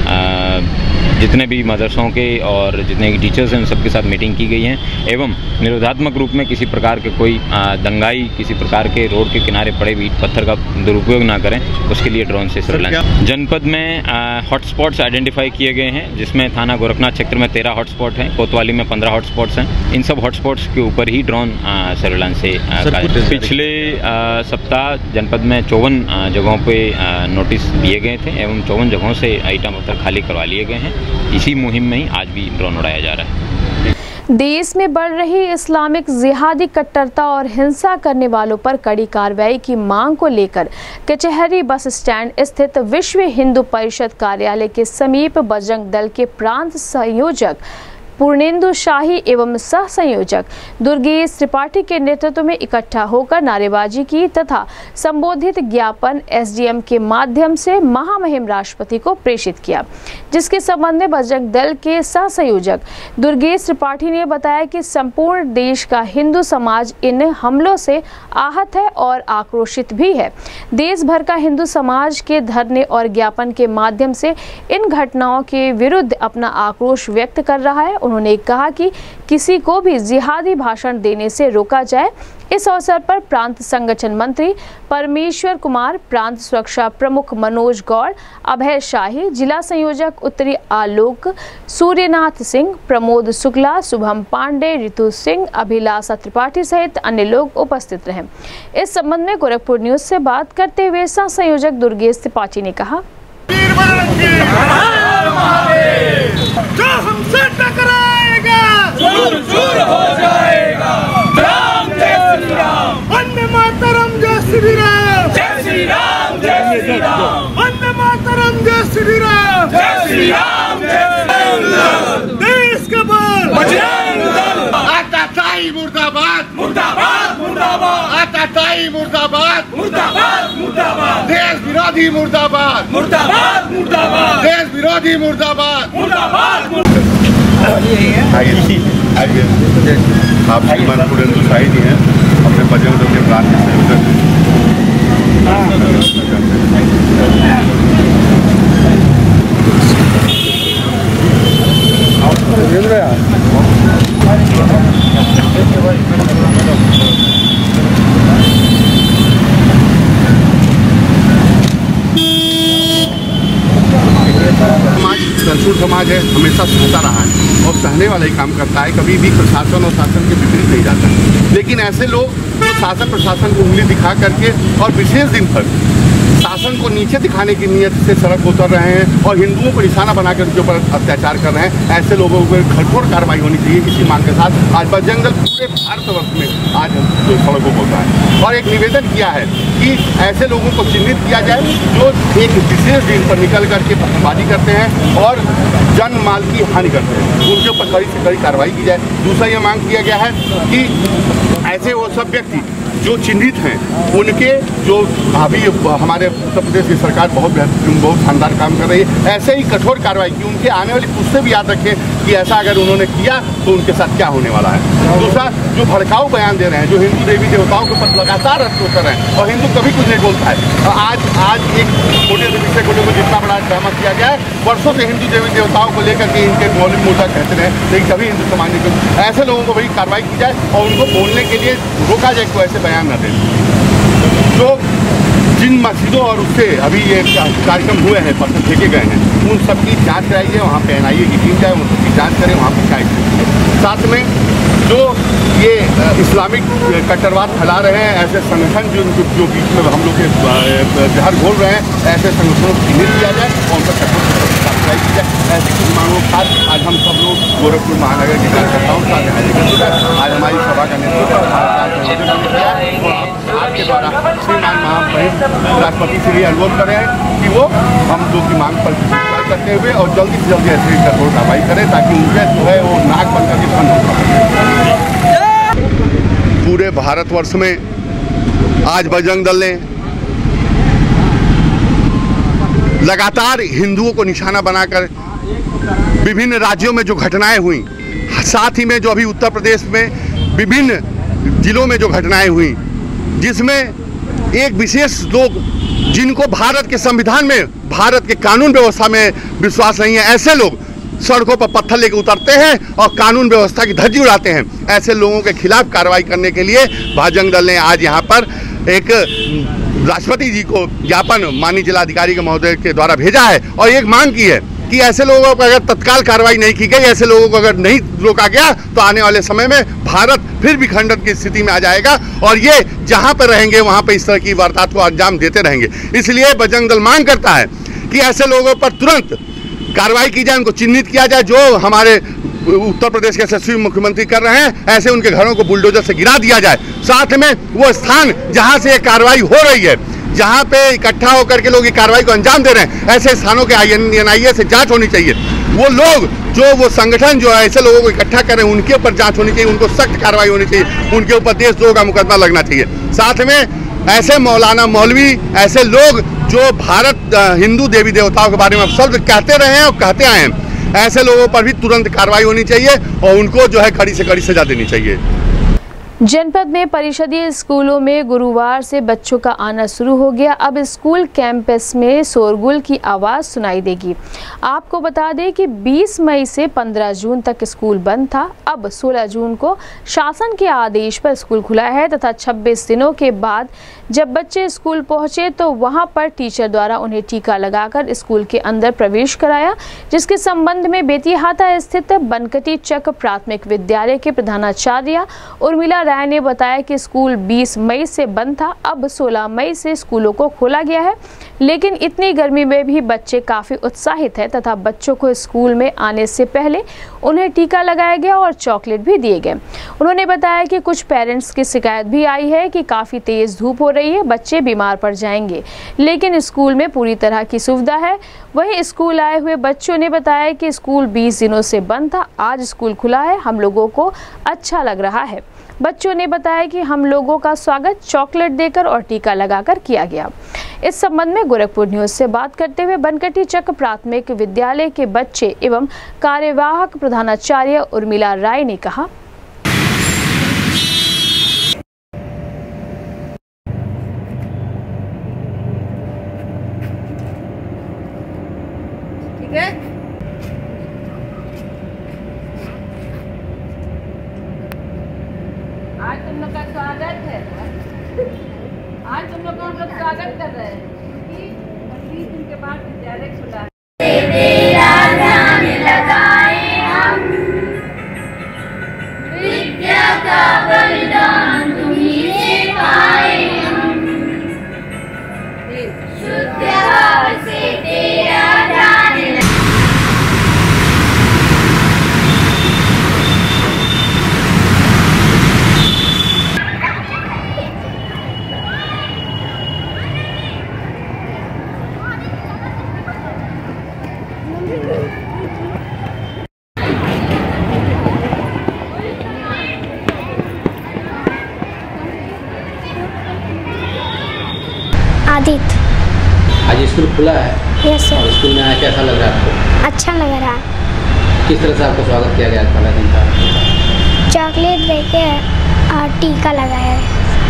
जितने भी मदरसों के और जितने भी टीचर्स हैं उन सबके साथ मीटिंग की गई है एवं निरोधात्मक रूप में किसी प्रकार के कोई दंगाई किसी प्रकार के रोड के किनारे पड़े ईंट पत्थर का दुरुपयोग ना करें, उसके लिए ड्रोन से सर्विलांस। जनपद में हॉटस्पॉट्स आइडेंटिफाई किए गए हैं जिसमें थाना गोरखनाथ क्षेत्र में तेरह हॉटस्पॉट हैं, कोतवाली में पंद्रह हॉटस्पॉट्स हैं। इन सब हॉटस्पॉट्स के ऊपर ही ड्रोन सर्विलांस से पिछले सप्ताह जनपद में चौवन जगहों पर नोटिस दिए गए थे एवं चौवन जगहों से ईंटा पत्थर खाली करवा लिए गए हैं। इसी मुहिम में ही आज भी ड्रोन उड़ाया जा रहा है। देश में बढ़ रही इस्लामिक जिहादी कट्टरता और हिंसा करने वालों पर कड़ी कार्रवाई की मांग को लेकर कचहरी बस स्टैंड स्थित विश्व हिंदू परिषद कार्यालय के समीप बजरंग दल के प्रांत संयोजक पूर्णेंदु शाही एवं सह संयोजक दुर्गेश त्रिपाठी के नेतृत्व में इकट्ठा होकर नारेबाजी की तथा संबोधित ज्ञापन एसडीएम के माध्यम से महामहिम राष्ट्रपति को प्रेषित किया, जिसके संबंध में बजरंग दल के सह संयोजक दुर्गेश त्रिपाठी ने बताया कि संपूर्ण देश का हिंदू समाज इन हमलों से आहत है और आक्रोशित भी है। देश भर का हिंदू समाज के धरने और ज्ञापन के माध्यम से इन घटनाओं के विरुद्ध अपना आक्रोश व्यक्त कर रहा है। उन्होंने कहा कि किसी को भी जिहादी भाषण देने से रोका जाए। इस अवसर पर प्रांत संगठन मंत्री परमेश्वर कुमार, प्रांत सुरक्षा प्रमुख मनोज गौड़, अभय शाही, जिला संयोजक उत्तरी आलोक, सूर्यनाथ सिंह, प्रमोद शुक्ला, शुभम पांडे, ऋतु सिंह, अभिलाषा त्रिपाठी सहित अन्य लोग उपस्थित रहे। इस संबंध में गोरखपुर न्यूज से बात करते हुए सह संयोजक दुर्गेश त्रिपाठी ने कहा, जो हमसे टकराएगा चूर चूर हो जाएगा। राम जय श्री राम, वंदे मातरम जय श्री राम, जय श्री राम जय श्री राम, वंदे मातरम जय श्री राम, जय श्री राम जय श्री राम। देश के बल बजरंग दल, आताताई मुर्दाबाद मुर्दाबाद मुर्दाबाद, आताताई मुर्दाबाद मुर्दाबाद मुर्दाबाद, देश विरोधी मुर्दाबाद मुर्दाबाद मुर्दाबाद, देश विरोधी मुर्दाबाद मुर्दाबाद। आप श्रीमान पूर्णेंदु शाही जी हैं, अपने बजरंग दल के प्रांत संयोजक। सहिष्णु समाज है, हमेशा सहता रहा है और सहने वाला ही काम करता है, कभी भी प्रशासन और शासन के विपरीत नहीं जाता है। लेकिन ऐसे लोग जो शासन प्रशासन को उंगली दिखा करके और विशेष दिन पर शासन को नीचे दिखाने की नीयत से सड़क पर उतर रहे हैं और हिंदुओं को निशाना बनाकर उनके ऊपर अत्याचार कर रहे हैं, ऐसे लोगों को कठोर कार्रवाई होनी चाहिए। इसी मांग के साथ आज बजरंग दल पूरे भारतवर्ष में आज सड़कों पर होता है और एक निवेदन किया है कि ऐसे लोगों को चिन्हित किया जाए जो एक विशेष दिन पर निकल करके पत्थरबाजी करते हैं और जन माल की हानि करते हैं, उनके ऊपर कड़ी से कड़ी कार्रवाई की जाए। दूसरा ये मांग किया गया है कि ऐसे वो सब व्यक्ति जो चिन्हित हैं उनके जो अभी हमारे उत्तर प्रदेश की सरकार बहुत बेहतरीन बहुत शानदार काम कर रही है, ऐसे ही कठोर कार्रवाई की उनके आने वाली पुश्ते भी याद रखें कि ऐसा अगर उन्होंने किया तो उनके साथ क्या होने वाला है। दूसरा, जो भड़काऊ बयान दे रहे हैं, जो हिंदू देवी देवताओं के ऊपर लगातार रद्द कर रहे हैं और हिंदू कभी कुछ नहीं बोलता है। आज आज एक छोटे से विषय को लेकर जितना बड़ा ड्रामा किया गया है, वर्षों से हिंदू देवी देवताओं को लेकर के इनके मौलिक मुद्दा कहते रहे, लेकिन कभी हिंदू समाज ने ऐसे लोगों को भी कार्रवाई की जाए और उनको बोलने के लिए रोका जाए, को ऐसे बयान न दें। जो जिन मस्जिदों और उससे अभी ये कार्यक्रम हुए हैं, पत्थर फेंके गए हैं, उन सब की जाँच कराई जाए, वहाँ पे एन आई ए की टीम जाए, उन सबकी जाँच करें, वहाँ पर क्या। साथ में जो ये इस्लामिक कट्टरवाद फैला रहे हैं, ऐसे संगठन जो जो बीच में हम लोग के जहर घोल रहे हैं, ऐसे संगठनों को चिन्हित किया जाए और उनका कठोर कार्रवाई की जाए। ऐसी कुछ मांगों के साथ आज हम सब लोग गोरखपुर महानगर के कार्यकर्ताओं के साथ आज हमारी सभा का नेतृत्व आपके द्वारा श्रीमान महामहिम राष्ट्रपति से ये अनुरोध कर रहे हैं कि वो हम लोग की मांग पर विचार करते हुए और जल्दी से जल्दी ऐसी कठोर कार्रवाई करें ताकि उनके जो है वो नाक बन करके बंद हो सके। पूरे भारतवर्ष में आज बजरंग दल ने लगातार हिंदुओं को निशाना बनाकर विभिन्न राज्यों में जो घटनाएं हुई, साथ ही में जो अभी उत्तर प्रदेश में विभिन्न जिलों में जो घटनाएं हुई, जिसमें एक विशेष लोग जिनको भारत के संविधान में, भारत के कानून व्यवस्था में विश्वास नहीं है, ऐसे लोग सड़कों पर पत्थर लेकर उतरते हैं और कानून व्यवस्था की धज्जी उड़ाते हैं। ऐसे लोगों के खिलाफ कार्रवाई करने के लिए बजरंग दल ने आज यहाँ पर एक राष्ट्रपति जी को ज्ञापन माननीय जिलाधिकारी के महोदय के द्वारा भेजा है और एक मांग की है कि ऐसे लोगों पर अगर तत्काल कार्रवाई नहीं की गई, ऐसे लोगों को अगर नहीं रोका गया तो आने वाले समय में भारत फिर भी खंडन की स्थिति में आ जाएगा और ये जहां पर रहेंगे वहां पर इस तरह की वारदात को अंजाम देते रहेंगे। इसलिए बजरंग दल मांग करता है कि ऐसे लोगों पर तुरंत कार्रवाई की जाए, उनको चिन्हित किया जाए। जो हमारे उत्तर प्रदेश के यशस्वी मुख्यमंत्री कर रहे हैं, ऐसे उनके घरों को बुलडोजर से गिरा दिया जाए। साथ में वो स्थान जहां से ये कार्रवाई हो रही है, जहां पे इकट्ठा होकर के लोग ये कार्रवाई को अंजाम दे रहे हैं, ऐसे स्थानों के एन आई ए से जांच होनी चाहिए। वो लोग जो वो संगठन जो है ऐसे लोगों को इकट्ठा कर रहे हैं, उनके ऊपर जांच होनी चाहिए, उनको सख्त कार्रवाई होनी चाहिए, उनके ऊपर देशद्रोह का मुकदमा लगना चाहिए। साथ में ऐसे मौलाना मौलवी, ऐसे लोग जो भारत हिंदू देवी देवताओं के बारे में शब्द कहते रहे हैं और कहते आए हैं, ऐसे लोगों पर भी तुरंत कार्रवाई होनी चाहिए और उनको जो है कड़ी से कड़ी सजा देनी चाहिए। जनपद में परिषदीय स्कूलों में गुरुवार से बच्चों का आना शुरू हो गया। अब स्कूल कैंपस में शोरगुल की आवाज़ सुनाई देगी। आपको बता दें कि बीस मई से पंद्रह जून तक स्कूल बंद था। अब सोलह जून को शासन के आदेश पर स्कूल खुला है तथा छब्बीस दिनों के बाद जब बच्चे स्कूल पहुंचे तो वहां पर टीचर द्वारा उन्हें टीका लगाकर स्कूल के अंदर प्रवेश कराया, जिसके संबंध में बेतिहाता स्थित बनकटी चक प्राथमिक विद्यालय के प्रधानाचार्य उर्मिला राय ने बताया कि स्कूल बीस मई से बंद था। अब सोलह मई से स्कूलों को खोला गया है, लेकिन इतनी गर्मी में भी बच्चे काफ़ी उत्साहित हैं तथा बच्चों को स्कूल में आने से पहले उन्हें टीका लगाया गया और चॉकलेट भी दिए गए। उन्होंने बताया कि कुछ पेरेंट्स की शिकायत भी आई है कि काफ़ी तेज़ धूप हो रही है, बच्चे बीमार पड़ जाएंगे, लेकिन स्कूल में पूरी तरह की सुविधा है। वहीं स्कूल आए हुए बच्चों ने बताया कि स्कूल बीस दिनों से बंद था, आज स्कूल खुला है, हम लोगों को अच्छा लग रहा है। बच्चों ने बताया कि हम लोगों का स्वागत चॉकलेट देकर और टीका लगाकर किया गया। इस संबंध में गोरखपुर न्यूज से बात करते हुए बनकटी चक प्राथमिक विद्यालय के बच्चे एवं कार्यवाहक प्रधानाचार्य उर्मिला राय ने कहा, ठीक है, आज तुम लोग का स्वागत है। आज तुम लोग का हम लोग स्वागत कर रहे हैं क्योंकि बीस दिन के बाद विद्यालय खुला है। प्रतीत। आज स्कूल खुला है? Yes sir. और स्कूल में आया कैसा लग रहा है आपको? अच्छा लग रहा है। किस तरह से आपका स्वागत किया गया पहला दिन का? चॉकलेट देके और टीका लगाया है।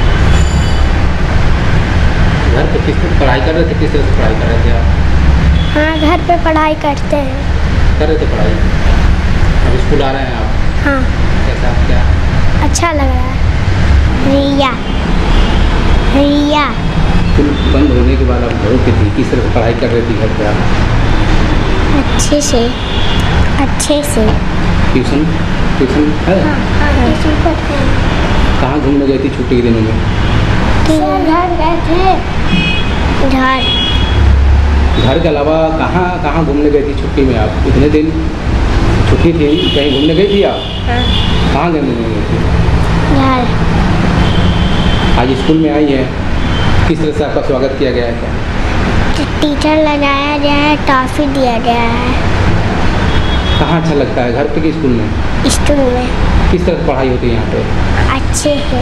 घर पे किस तरह पढ़ाई कर रहे थे? किस तरह से पढ़ाई कर रहे थे आप? हाँ, घर पे पढ़ाई करते हैं। कर रहे थे पढ़ाई? अब स्कूल आ रहे हैं आप? हाँ। कैसा क्या? अच्छा लग रहा है। रिया रिया स्कूल बंद होने के बाद आप घरों पे थी, किस तरह से पढ़ाई कर रही थी घर पे आप? अच्छे से अच्छे से। ट्यूशन ट्यूशन है? हाँ, हाँ, ट्यूशन पढ़ते हैं। कहाँ घूमने गई थी छुट्टी के दिनों में? घर गए थे। घर घर के अलावा कहाँ कहाँ घूमने गई थी छुट्टी में आप? इतने दिन छुट्टी थी, कहीं घूमने गई थी आप? हाँ। कहाँ घूमने गई थी? घर। आज स्कूल में आई है, किस तरह से आपका स्वागत किया गया है? क्या टीचर लगाया गया है, टॉफी दिया गया है। कहाँ अच्छा लगता है, घर पे कि स्कूल में? स्कूल में। किस तरह से पढ़ाई होती है यहाँ पे? अच्छे है।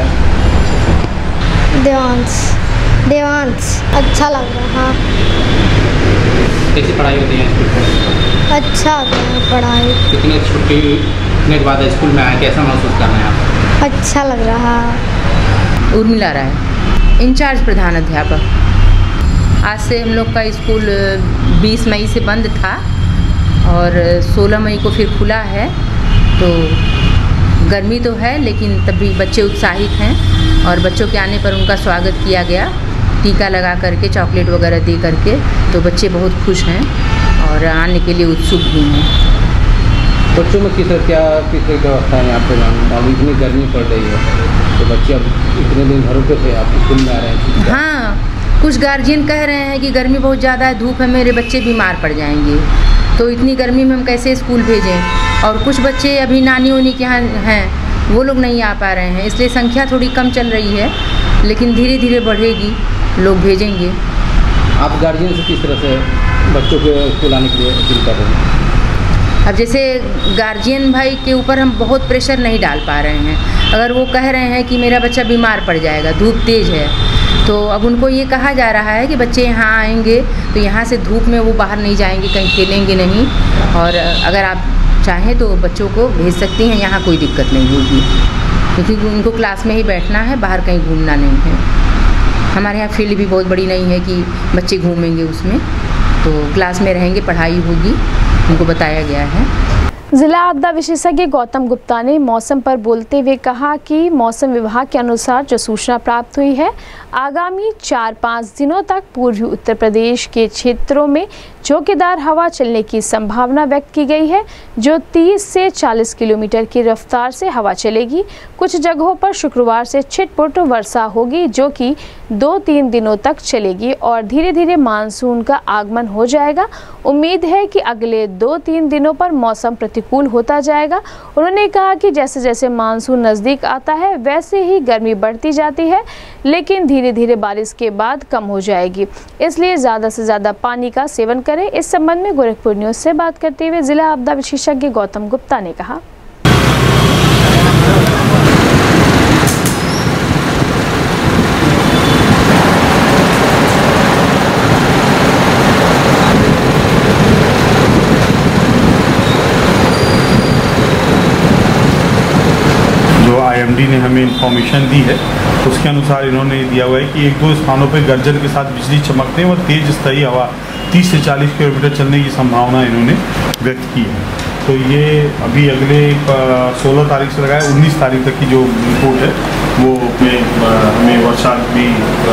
देवांश देवांश अच्छा लग रहा है। कैसी पढ़ाई होती है स्कूल में? अच्छा होता है पढ़ाई। कितने छुट्टी होने के बाद स्कूल में आए, कैसा महसूस करना है आप? अच्छा लग रहा है। उर्मिला राय, इंचार्ज प्रधान अध्यापक। आज से हम लोग का स्कूल बीस मई से बंद था और सोलह मई को फिर खुला है। तो गर्मी तो है लेकिन तब भी बच्चे उत्साहित हैं और बच्चों के आने पर उनका स्वागत किया गया टीका लगा करके, चॉकलेट वगैरह दे करके। तो बच्चे बहुत खुश हैं और आने के लिए उत्सुक भी हैं। बच्चों में किस तरह क्या किस तरह की व्यवस्था है यहाँ पे? अब इतनी गर्मी पड़ रही है तो बच्चे अब इतने दिन घरों पे थे, आप स्कूल में आ रहे हैं? हाँ, कुछ गार्जियन कह रहे हैं कि गर्मी बहुत ज़्यादा है, धूप है, मेरे बच्चे बीमार पड़ जाएंगे, तो इतनी गर्मी में हम कैसे स्कूल भेजें। और कुछ बच्चे अभी नानी उनी के यहाँ हैं, वो लोग नहीं आ पा रहे हैं, इसलिए संख्या थोड़ी कम चल रही है, लेकिन धीरे धीरे बढ़ेगी, लोग भेजेंगे। आप गार्जियन से किस तरह से बच्चों के स्कूल आने के लिए अपील कर रहे हैं? अब जैसे गार्जियन भाई के ऊपर हम बहुत प्रेशर नहीं डाल पा रहे हैं। अगर वो कह रहे हैं कि मेरा बच्चा बीमार पड़ जाएगा, धूप तेज़ है, तो अब उनको ये कहा जा रहा है कि बच्चे यहाँ आएंगे तो यहाँ से धूप में वो बाहर नहीं जाएंगे, कहीं खेलेंगे नहीं, और अगर आप चाहें तो बच्चों को भेज सकती हैं, यहाँ कोई दिक्कत नहीं होगी, क्योंकि उनको क्लास में ही बैठना है, बाहर कहीं घूमना नहीं है। हमारे यहाँ फील्ड भी बहुत बड़ी नहीं है कि बच्चे घूमेंगे उसमें, तो क्लास में रहेंगे, पढ़ाई होगी, उनको बताया गया है। जिला आपदा विशेषज्ञ गौतम गुप्ता ने मौसम पर बोलते हुए कहा कि मौसम विभाग के अनुसार जो सूचना प्राप्त हुई है, आगामी चार पाँच दिनों तक पूर्वी उत्तर प्रदेश के क्षेत्रों में झोंकेदार हवा चलने की संभावना व्यक्त की गई है, जो तीस से चालीस किलोमीटर की रफ्तार से हवा चलेगी। कुछ जगहों पर शुक्रवार से छिटपुट वर्षा होगी, जो कि दो तीन दिनों तक चलेगी और धीरे धीरे मानसून का आगमन हो जाएगा। उम्मीद है कि अगले दो तीन दिनों पर मौसम प्रतिकूल होता जाएगा। उन्होंने कहा कि जैसे जैसे मानसून नज़दीक आता है वैसे ही गर्मी बढ़ती जाती है, लेकिन धीरे धीरे बारिश के बाद कम हो जाएगी, इसलिए ज़्यादा से ज़्यादा पानी का सेवन करें। इस संबंध में गोरखपुर न्यूज़ से बात करते हुए जिला आपदा विशेषज्ञ गौतम गुप्ता ने कहा, आईएमडी ने हमें इंफॉर्मेशन दी है, उसके अनुसार इन्होंने दिया हुआ है कि एक दो स्थानों पर गर्जन के साथ बिजली चमकने और तेज स्थायी हवा तीस से चालीस किलोमीटर चलने की संभावना इन्होंने व्यक्त की है। तो ये अभी अगले सोलह तारीख से लगाए उन्नीस तारीख तक की जो रिपोर्ट है वो में हमें वर्षा भी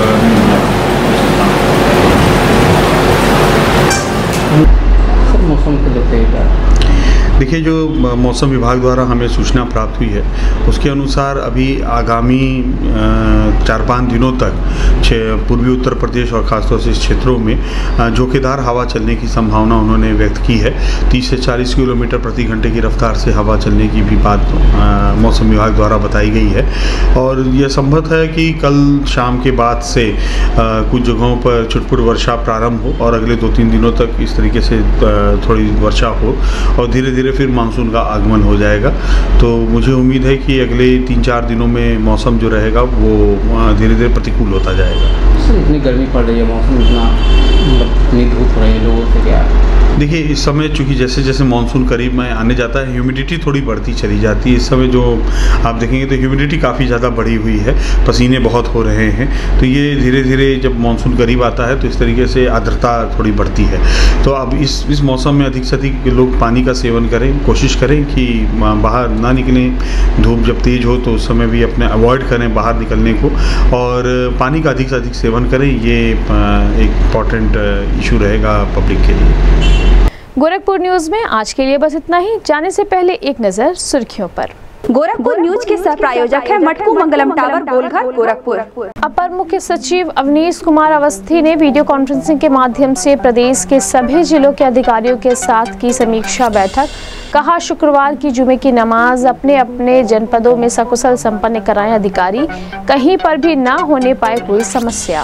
मौसम को लेते हैं। देखिए, जो मौसम विभाग द्वारा हमें सूचना प्राप्त हुई है उसके अनुसार अभी आगामी चार पाँच दिनों तक पूर्वी उत्तर प्रदेश और ख़ासतौर से इस क्षेत्रों में झोंकेदार हवा चलने की संभावना उन्होंने व्यक्त की है। तीस से चालीस किलोमीटर प्रति घंटे की रफ्तार से हवा चलने की भी बात मौसम विभाग द्वारा बताई गई है और यह संभव है कि कल शाम के बाद से आ, कुछ जगहों पर छुटपुट वर्षा प्रारंभ हो और अगले दो तीन दिनों तक इस तरीके से थोड़ी वर्षा हो और धीरे धीरे फिर मानसून का आगमन हो जाएगा। तो मुझे उम्मीद है कि अगले तीन चार दिनों में मौसम जो रहेगा वो धीरे धीरे प्रतिकूल होता जाएगा। सर इतनी गर्मी पड़ रही है, मौसम इतना मतलब इतनी धूप हो रही है, लोगों से क्या? देखिए इस समय चूँकि जैसे जैसे मानसून करीब में आने जाता है ह्यूमिडिटी थोड़ी बढ़ती चली जाती है। इस समय जो आप देखेंगे तो ह्यूमिडिटी काफ़ी ज़्यादा बढ़ी हुई है, पसीने बहुत हो रहे हैं। तो ये धीरे धीरे जब मानसून करीब आता है तो इस तरीके से आर्द्रता थोड़ी बढ़ती है। तो अब इस इस मौसम में अधिक से अधिक लोग पानी का सेवन करें, कोशिश करें कि बाहर ना निकलें। धूप जब तेज़ हो तो उस समय भी अपने अवॉइड करें बाहर निकलने को, और पानी का अधिक से अधिक सेवन करें। ये एक इम्पॉर्टेंट इशू रहेगा पब्लिक के लिए। गोरखपुर न्यूज में आज के लिए बस इतना ही। जाने से पहले एक नजर सुर्खियों पर। गोरखपुर न्यूज के सह प्रायोजक है मटकू मंगलम टावर गोलघर गोरखपुर। अपर मुख्य सचिव अवनीश कुमार अवस्थी ने वीडियो कॉन्फ्रेंसिंग के माध्यम से प्रदेश के सभी जिलों के अधिकारियों के साथ की समीक्षा बैठक। कहा शुक्रवार की जुमे की नमाज अपने अपने जनपदों में सकुशल संपन्न कराएं अधिकारी, कहीं पर भी ना होने पाए कोई समस्या।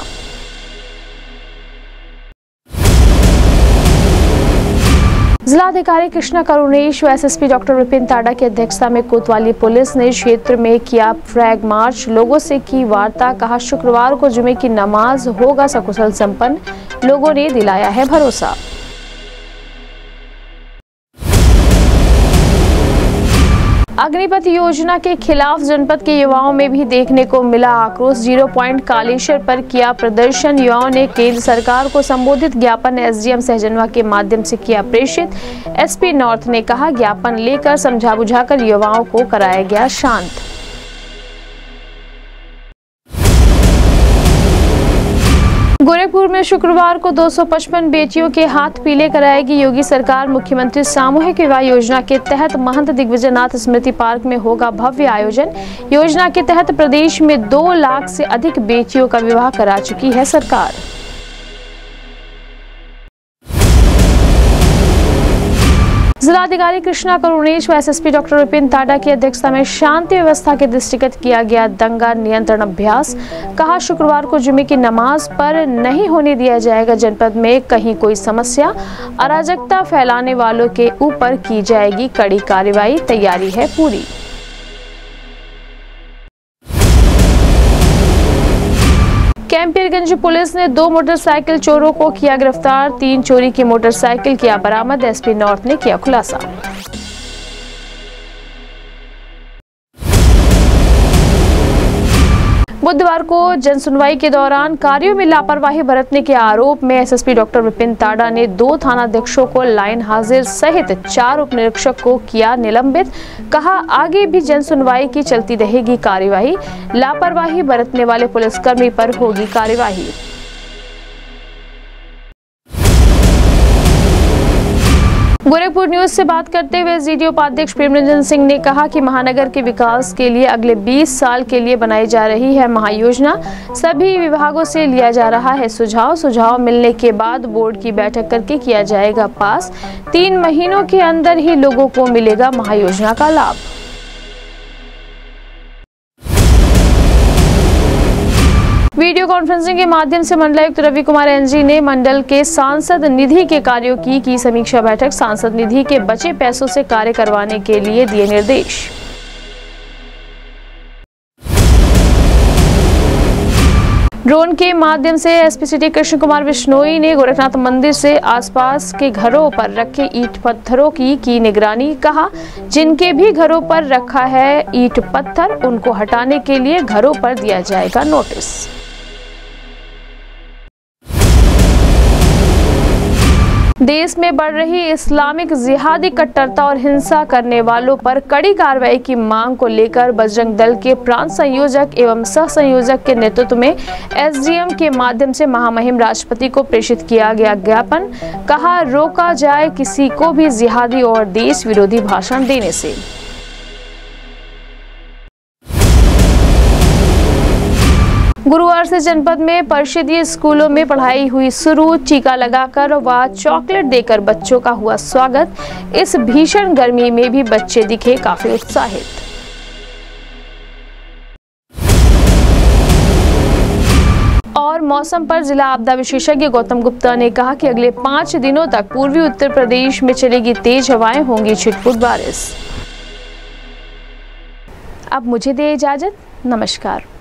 जिलाधिकारी कृष्णा करुणेश व एसएसपी डॉक्टर विपिन ताडा की अध्यक्षता में कोतवाली पुलिस ने क्षेत्र में किया फ्लैग मार्च, लोगों से की वार्ता। कहा शुक्रवार को जुमे की नमाज होगा सकुशल संपन्न, लोगों ने दिलाया है भरोसा। अग्निपथ योजना के खिलाफ जनपद के युवाओं में भी देखने को मिला आक्रोश। जीरो पॉइंट कालेश्वर पर किया प्रदर्शन, युवाओं ने केंद्र सरकार को संबोधित ज्ञापन एसडीएम सहजनवा के माध्यम से किया प्रेषित। एसपी नॉर्थ ने कहा ज्ञापन लेकर समझा बुझाकर युवाओं को कराया गया शांत। गोरखपुर में शुक्रवार को दो सौ पचपन बेटियों के हाथ पीले कराएगी योगी सरकार। मुख्यमंत्री सामूहिक विवाह योजना के तहत महंत दिग्विजयनाथ स्मृति पार्क में होगा भव्य आयोजन। योजना के तहत प्रदेश में दो लाख से अधिक बेटियों का विवाह करा चुकी है सरकार। जिलाधिकारी कृष्णा करुणेश व एसएसपी डॉक्टर विपिन ताडा की अध्यक्षता में शांति व्यवस्था के दृष्टिगत किया गया दंगा नियंत्रण अभ्यास। कहा शुक्रवार को जुमे की नमाज पर नहीं होने दिया जाएगा जनपद में कहीं कोई समस्या। अराजकता फैलाने वालों के ऊपर की जाएगी कड़ी कार्रवाई, तैयारी है पूरी। कैंपियरगंज पुलिस ने दो मोटरसाइकिल चोरों को किया गिरफ्तार। तीन चोरी की मोटरसाइकिल किया बरामद, एसपी नॉर्थ ने किया खुलासा। बुधवार को जनसुनवाई के दौरान कार्यों में लापरवाही बरतने के आरोप में एसएसपी डॉक्टर विपिन ताडा ने दो थानाध्यक्षों को लाइन हाजिर सहित चार उप निरीक्षक को किया निलंबित। कहा आगे भी जनसुनवाई की चलती रहेगी कार्यवाही, लापरवाही बरतने वाले पुलिसकर्मी पर होगी कार्यवाही। गोरखपुर न्यूज से बात करते हुए जीडी उपाध्यक्ष प्रेमरंजन सिंह ने कहा कि महानगर के विकास के लिए अगले बीस साल के लिए बनाई जा रही है महायोजना। सभी विभागों से लिया जा रहा है सुझाव सुझाव मिलने के बाद बोर्ड की बैठक करके किया जाएगा पास। तीन महीनों के अंदर ही लोगों को मिलेगा महायोजना का लाभ। वीडियो कॉन्फ्रेंसिंग के माध्यम से मंडलायुक्त रवि कुमार एनजी ने मंडल के सांसद निधि के कार्यों की की समीक्षा बैठक। सांसद निधि के बचे पैसों से कार्य करवाने के लिए दिए निर्देश। ड्रोन के माध्यम से एसपी सिटी कृष्ण कुमार बिश्नोई ने गोरखनाथ मंदिर से आसपास के घरों पर रखे ईंट पत्थरों की की निगरानी। कहा जिनके भी घरों पर रखा है ईंट पत्थर उनको हटाने के लिए घरों पर दिया जाएगा नोटिस। देश में बढ़ रही इस्लामिक जिहादी कट्टरता और हिंसा करने वालों पर कड़ी कार्रवाई की मांग को लेकर बजरंग दल के प्रांत संयोजक एवं सह संयोजक के नेतृत्व में एसडीएम के माध्यम से महामहिम राष्ट्रपति को प्रेषित किया गया ज्ञापन। कहा रोका जाए किसी को भी जिहादी और देश विरोधी भाषण देने से। गुरुवार से जनपद में परिषदीय स्कूलों में पढ़ाई हुई शुरू। टीका लगाकर व चॉकलेट देकर बच्चों का हुआ स्वागत। इस भीषण गर्मी में भी बच्चे दिखे काफी उत्साहित। और मौसम पर जिला आपदा विशेषज्ञ गौतम गुप्ता ने कहा कि अगले पाँच दिनों तक पूर्वी उत्तर प्रदेश में चलेगी तेज हवाएं, होंगी छिटपुट बारिश। अब मुझे दे इजाजत, नमस्कार।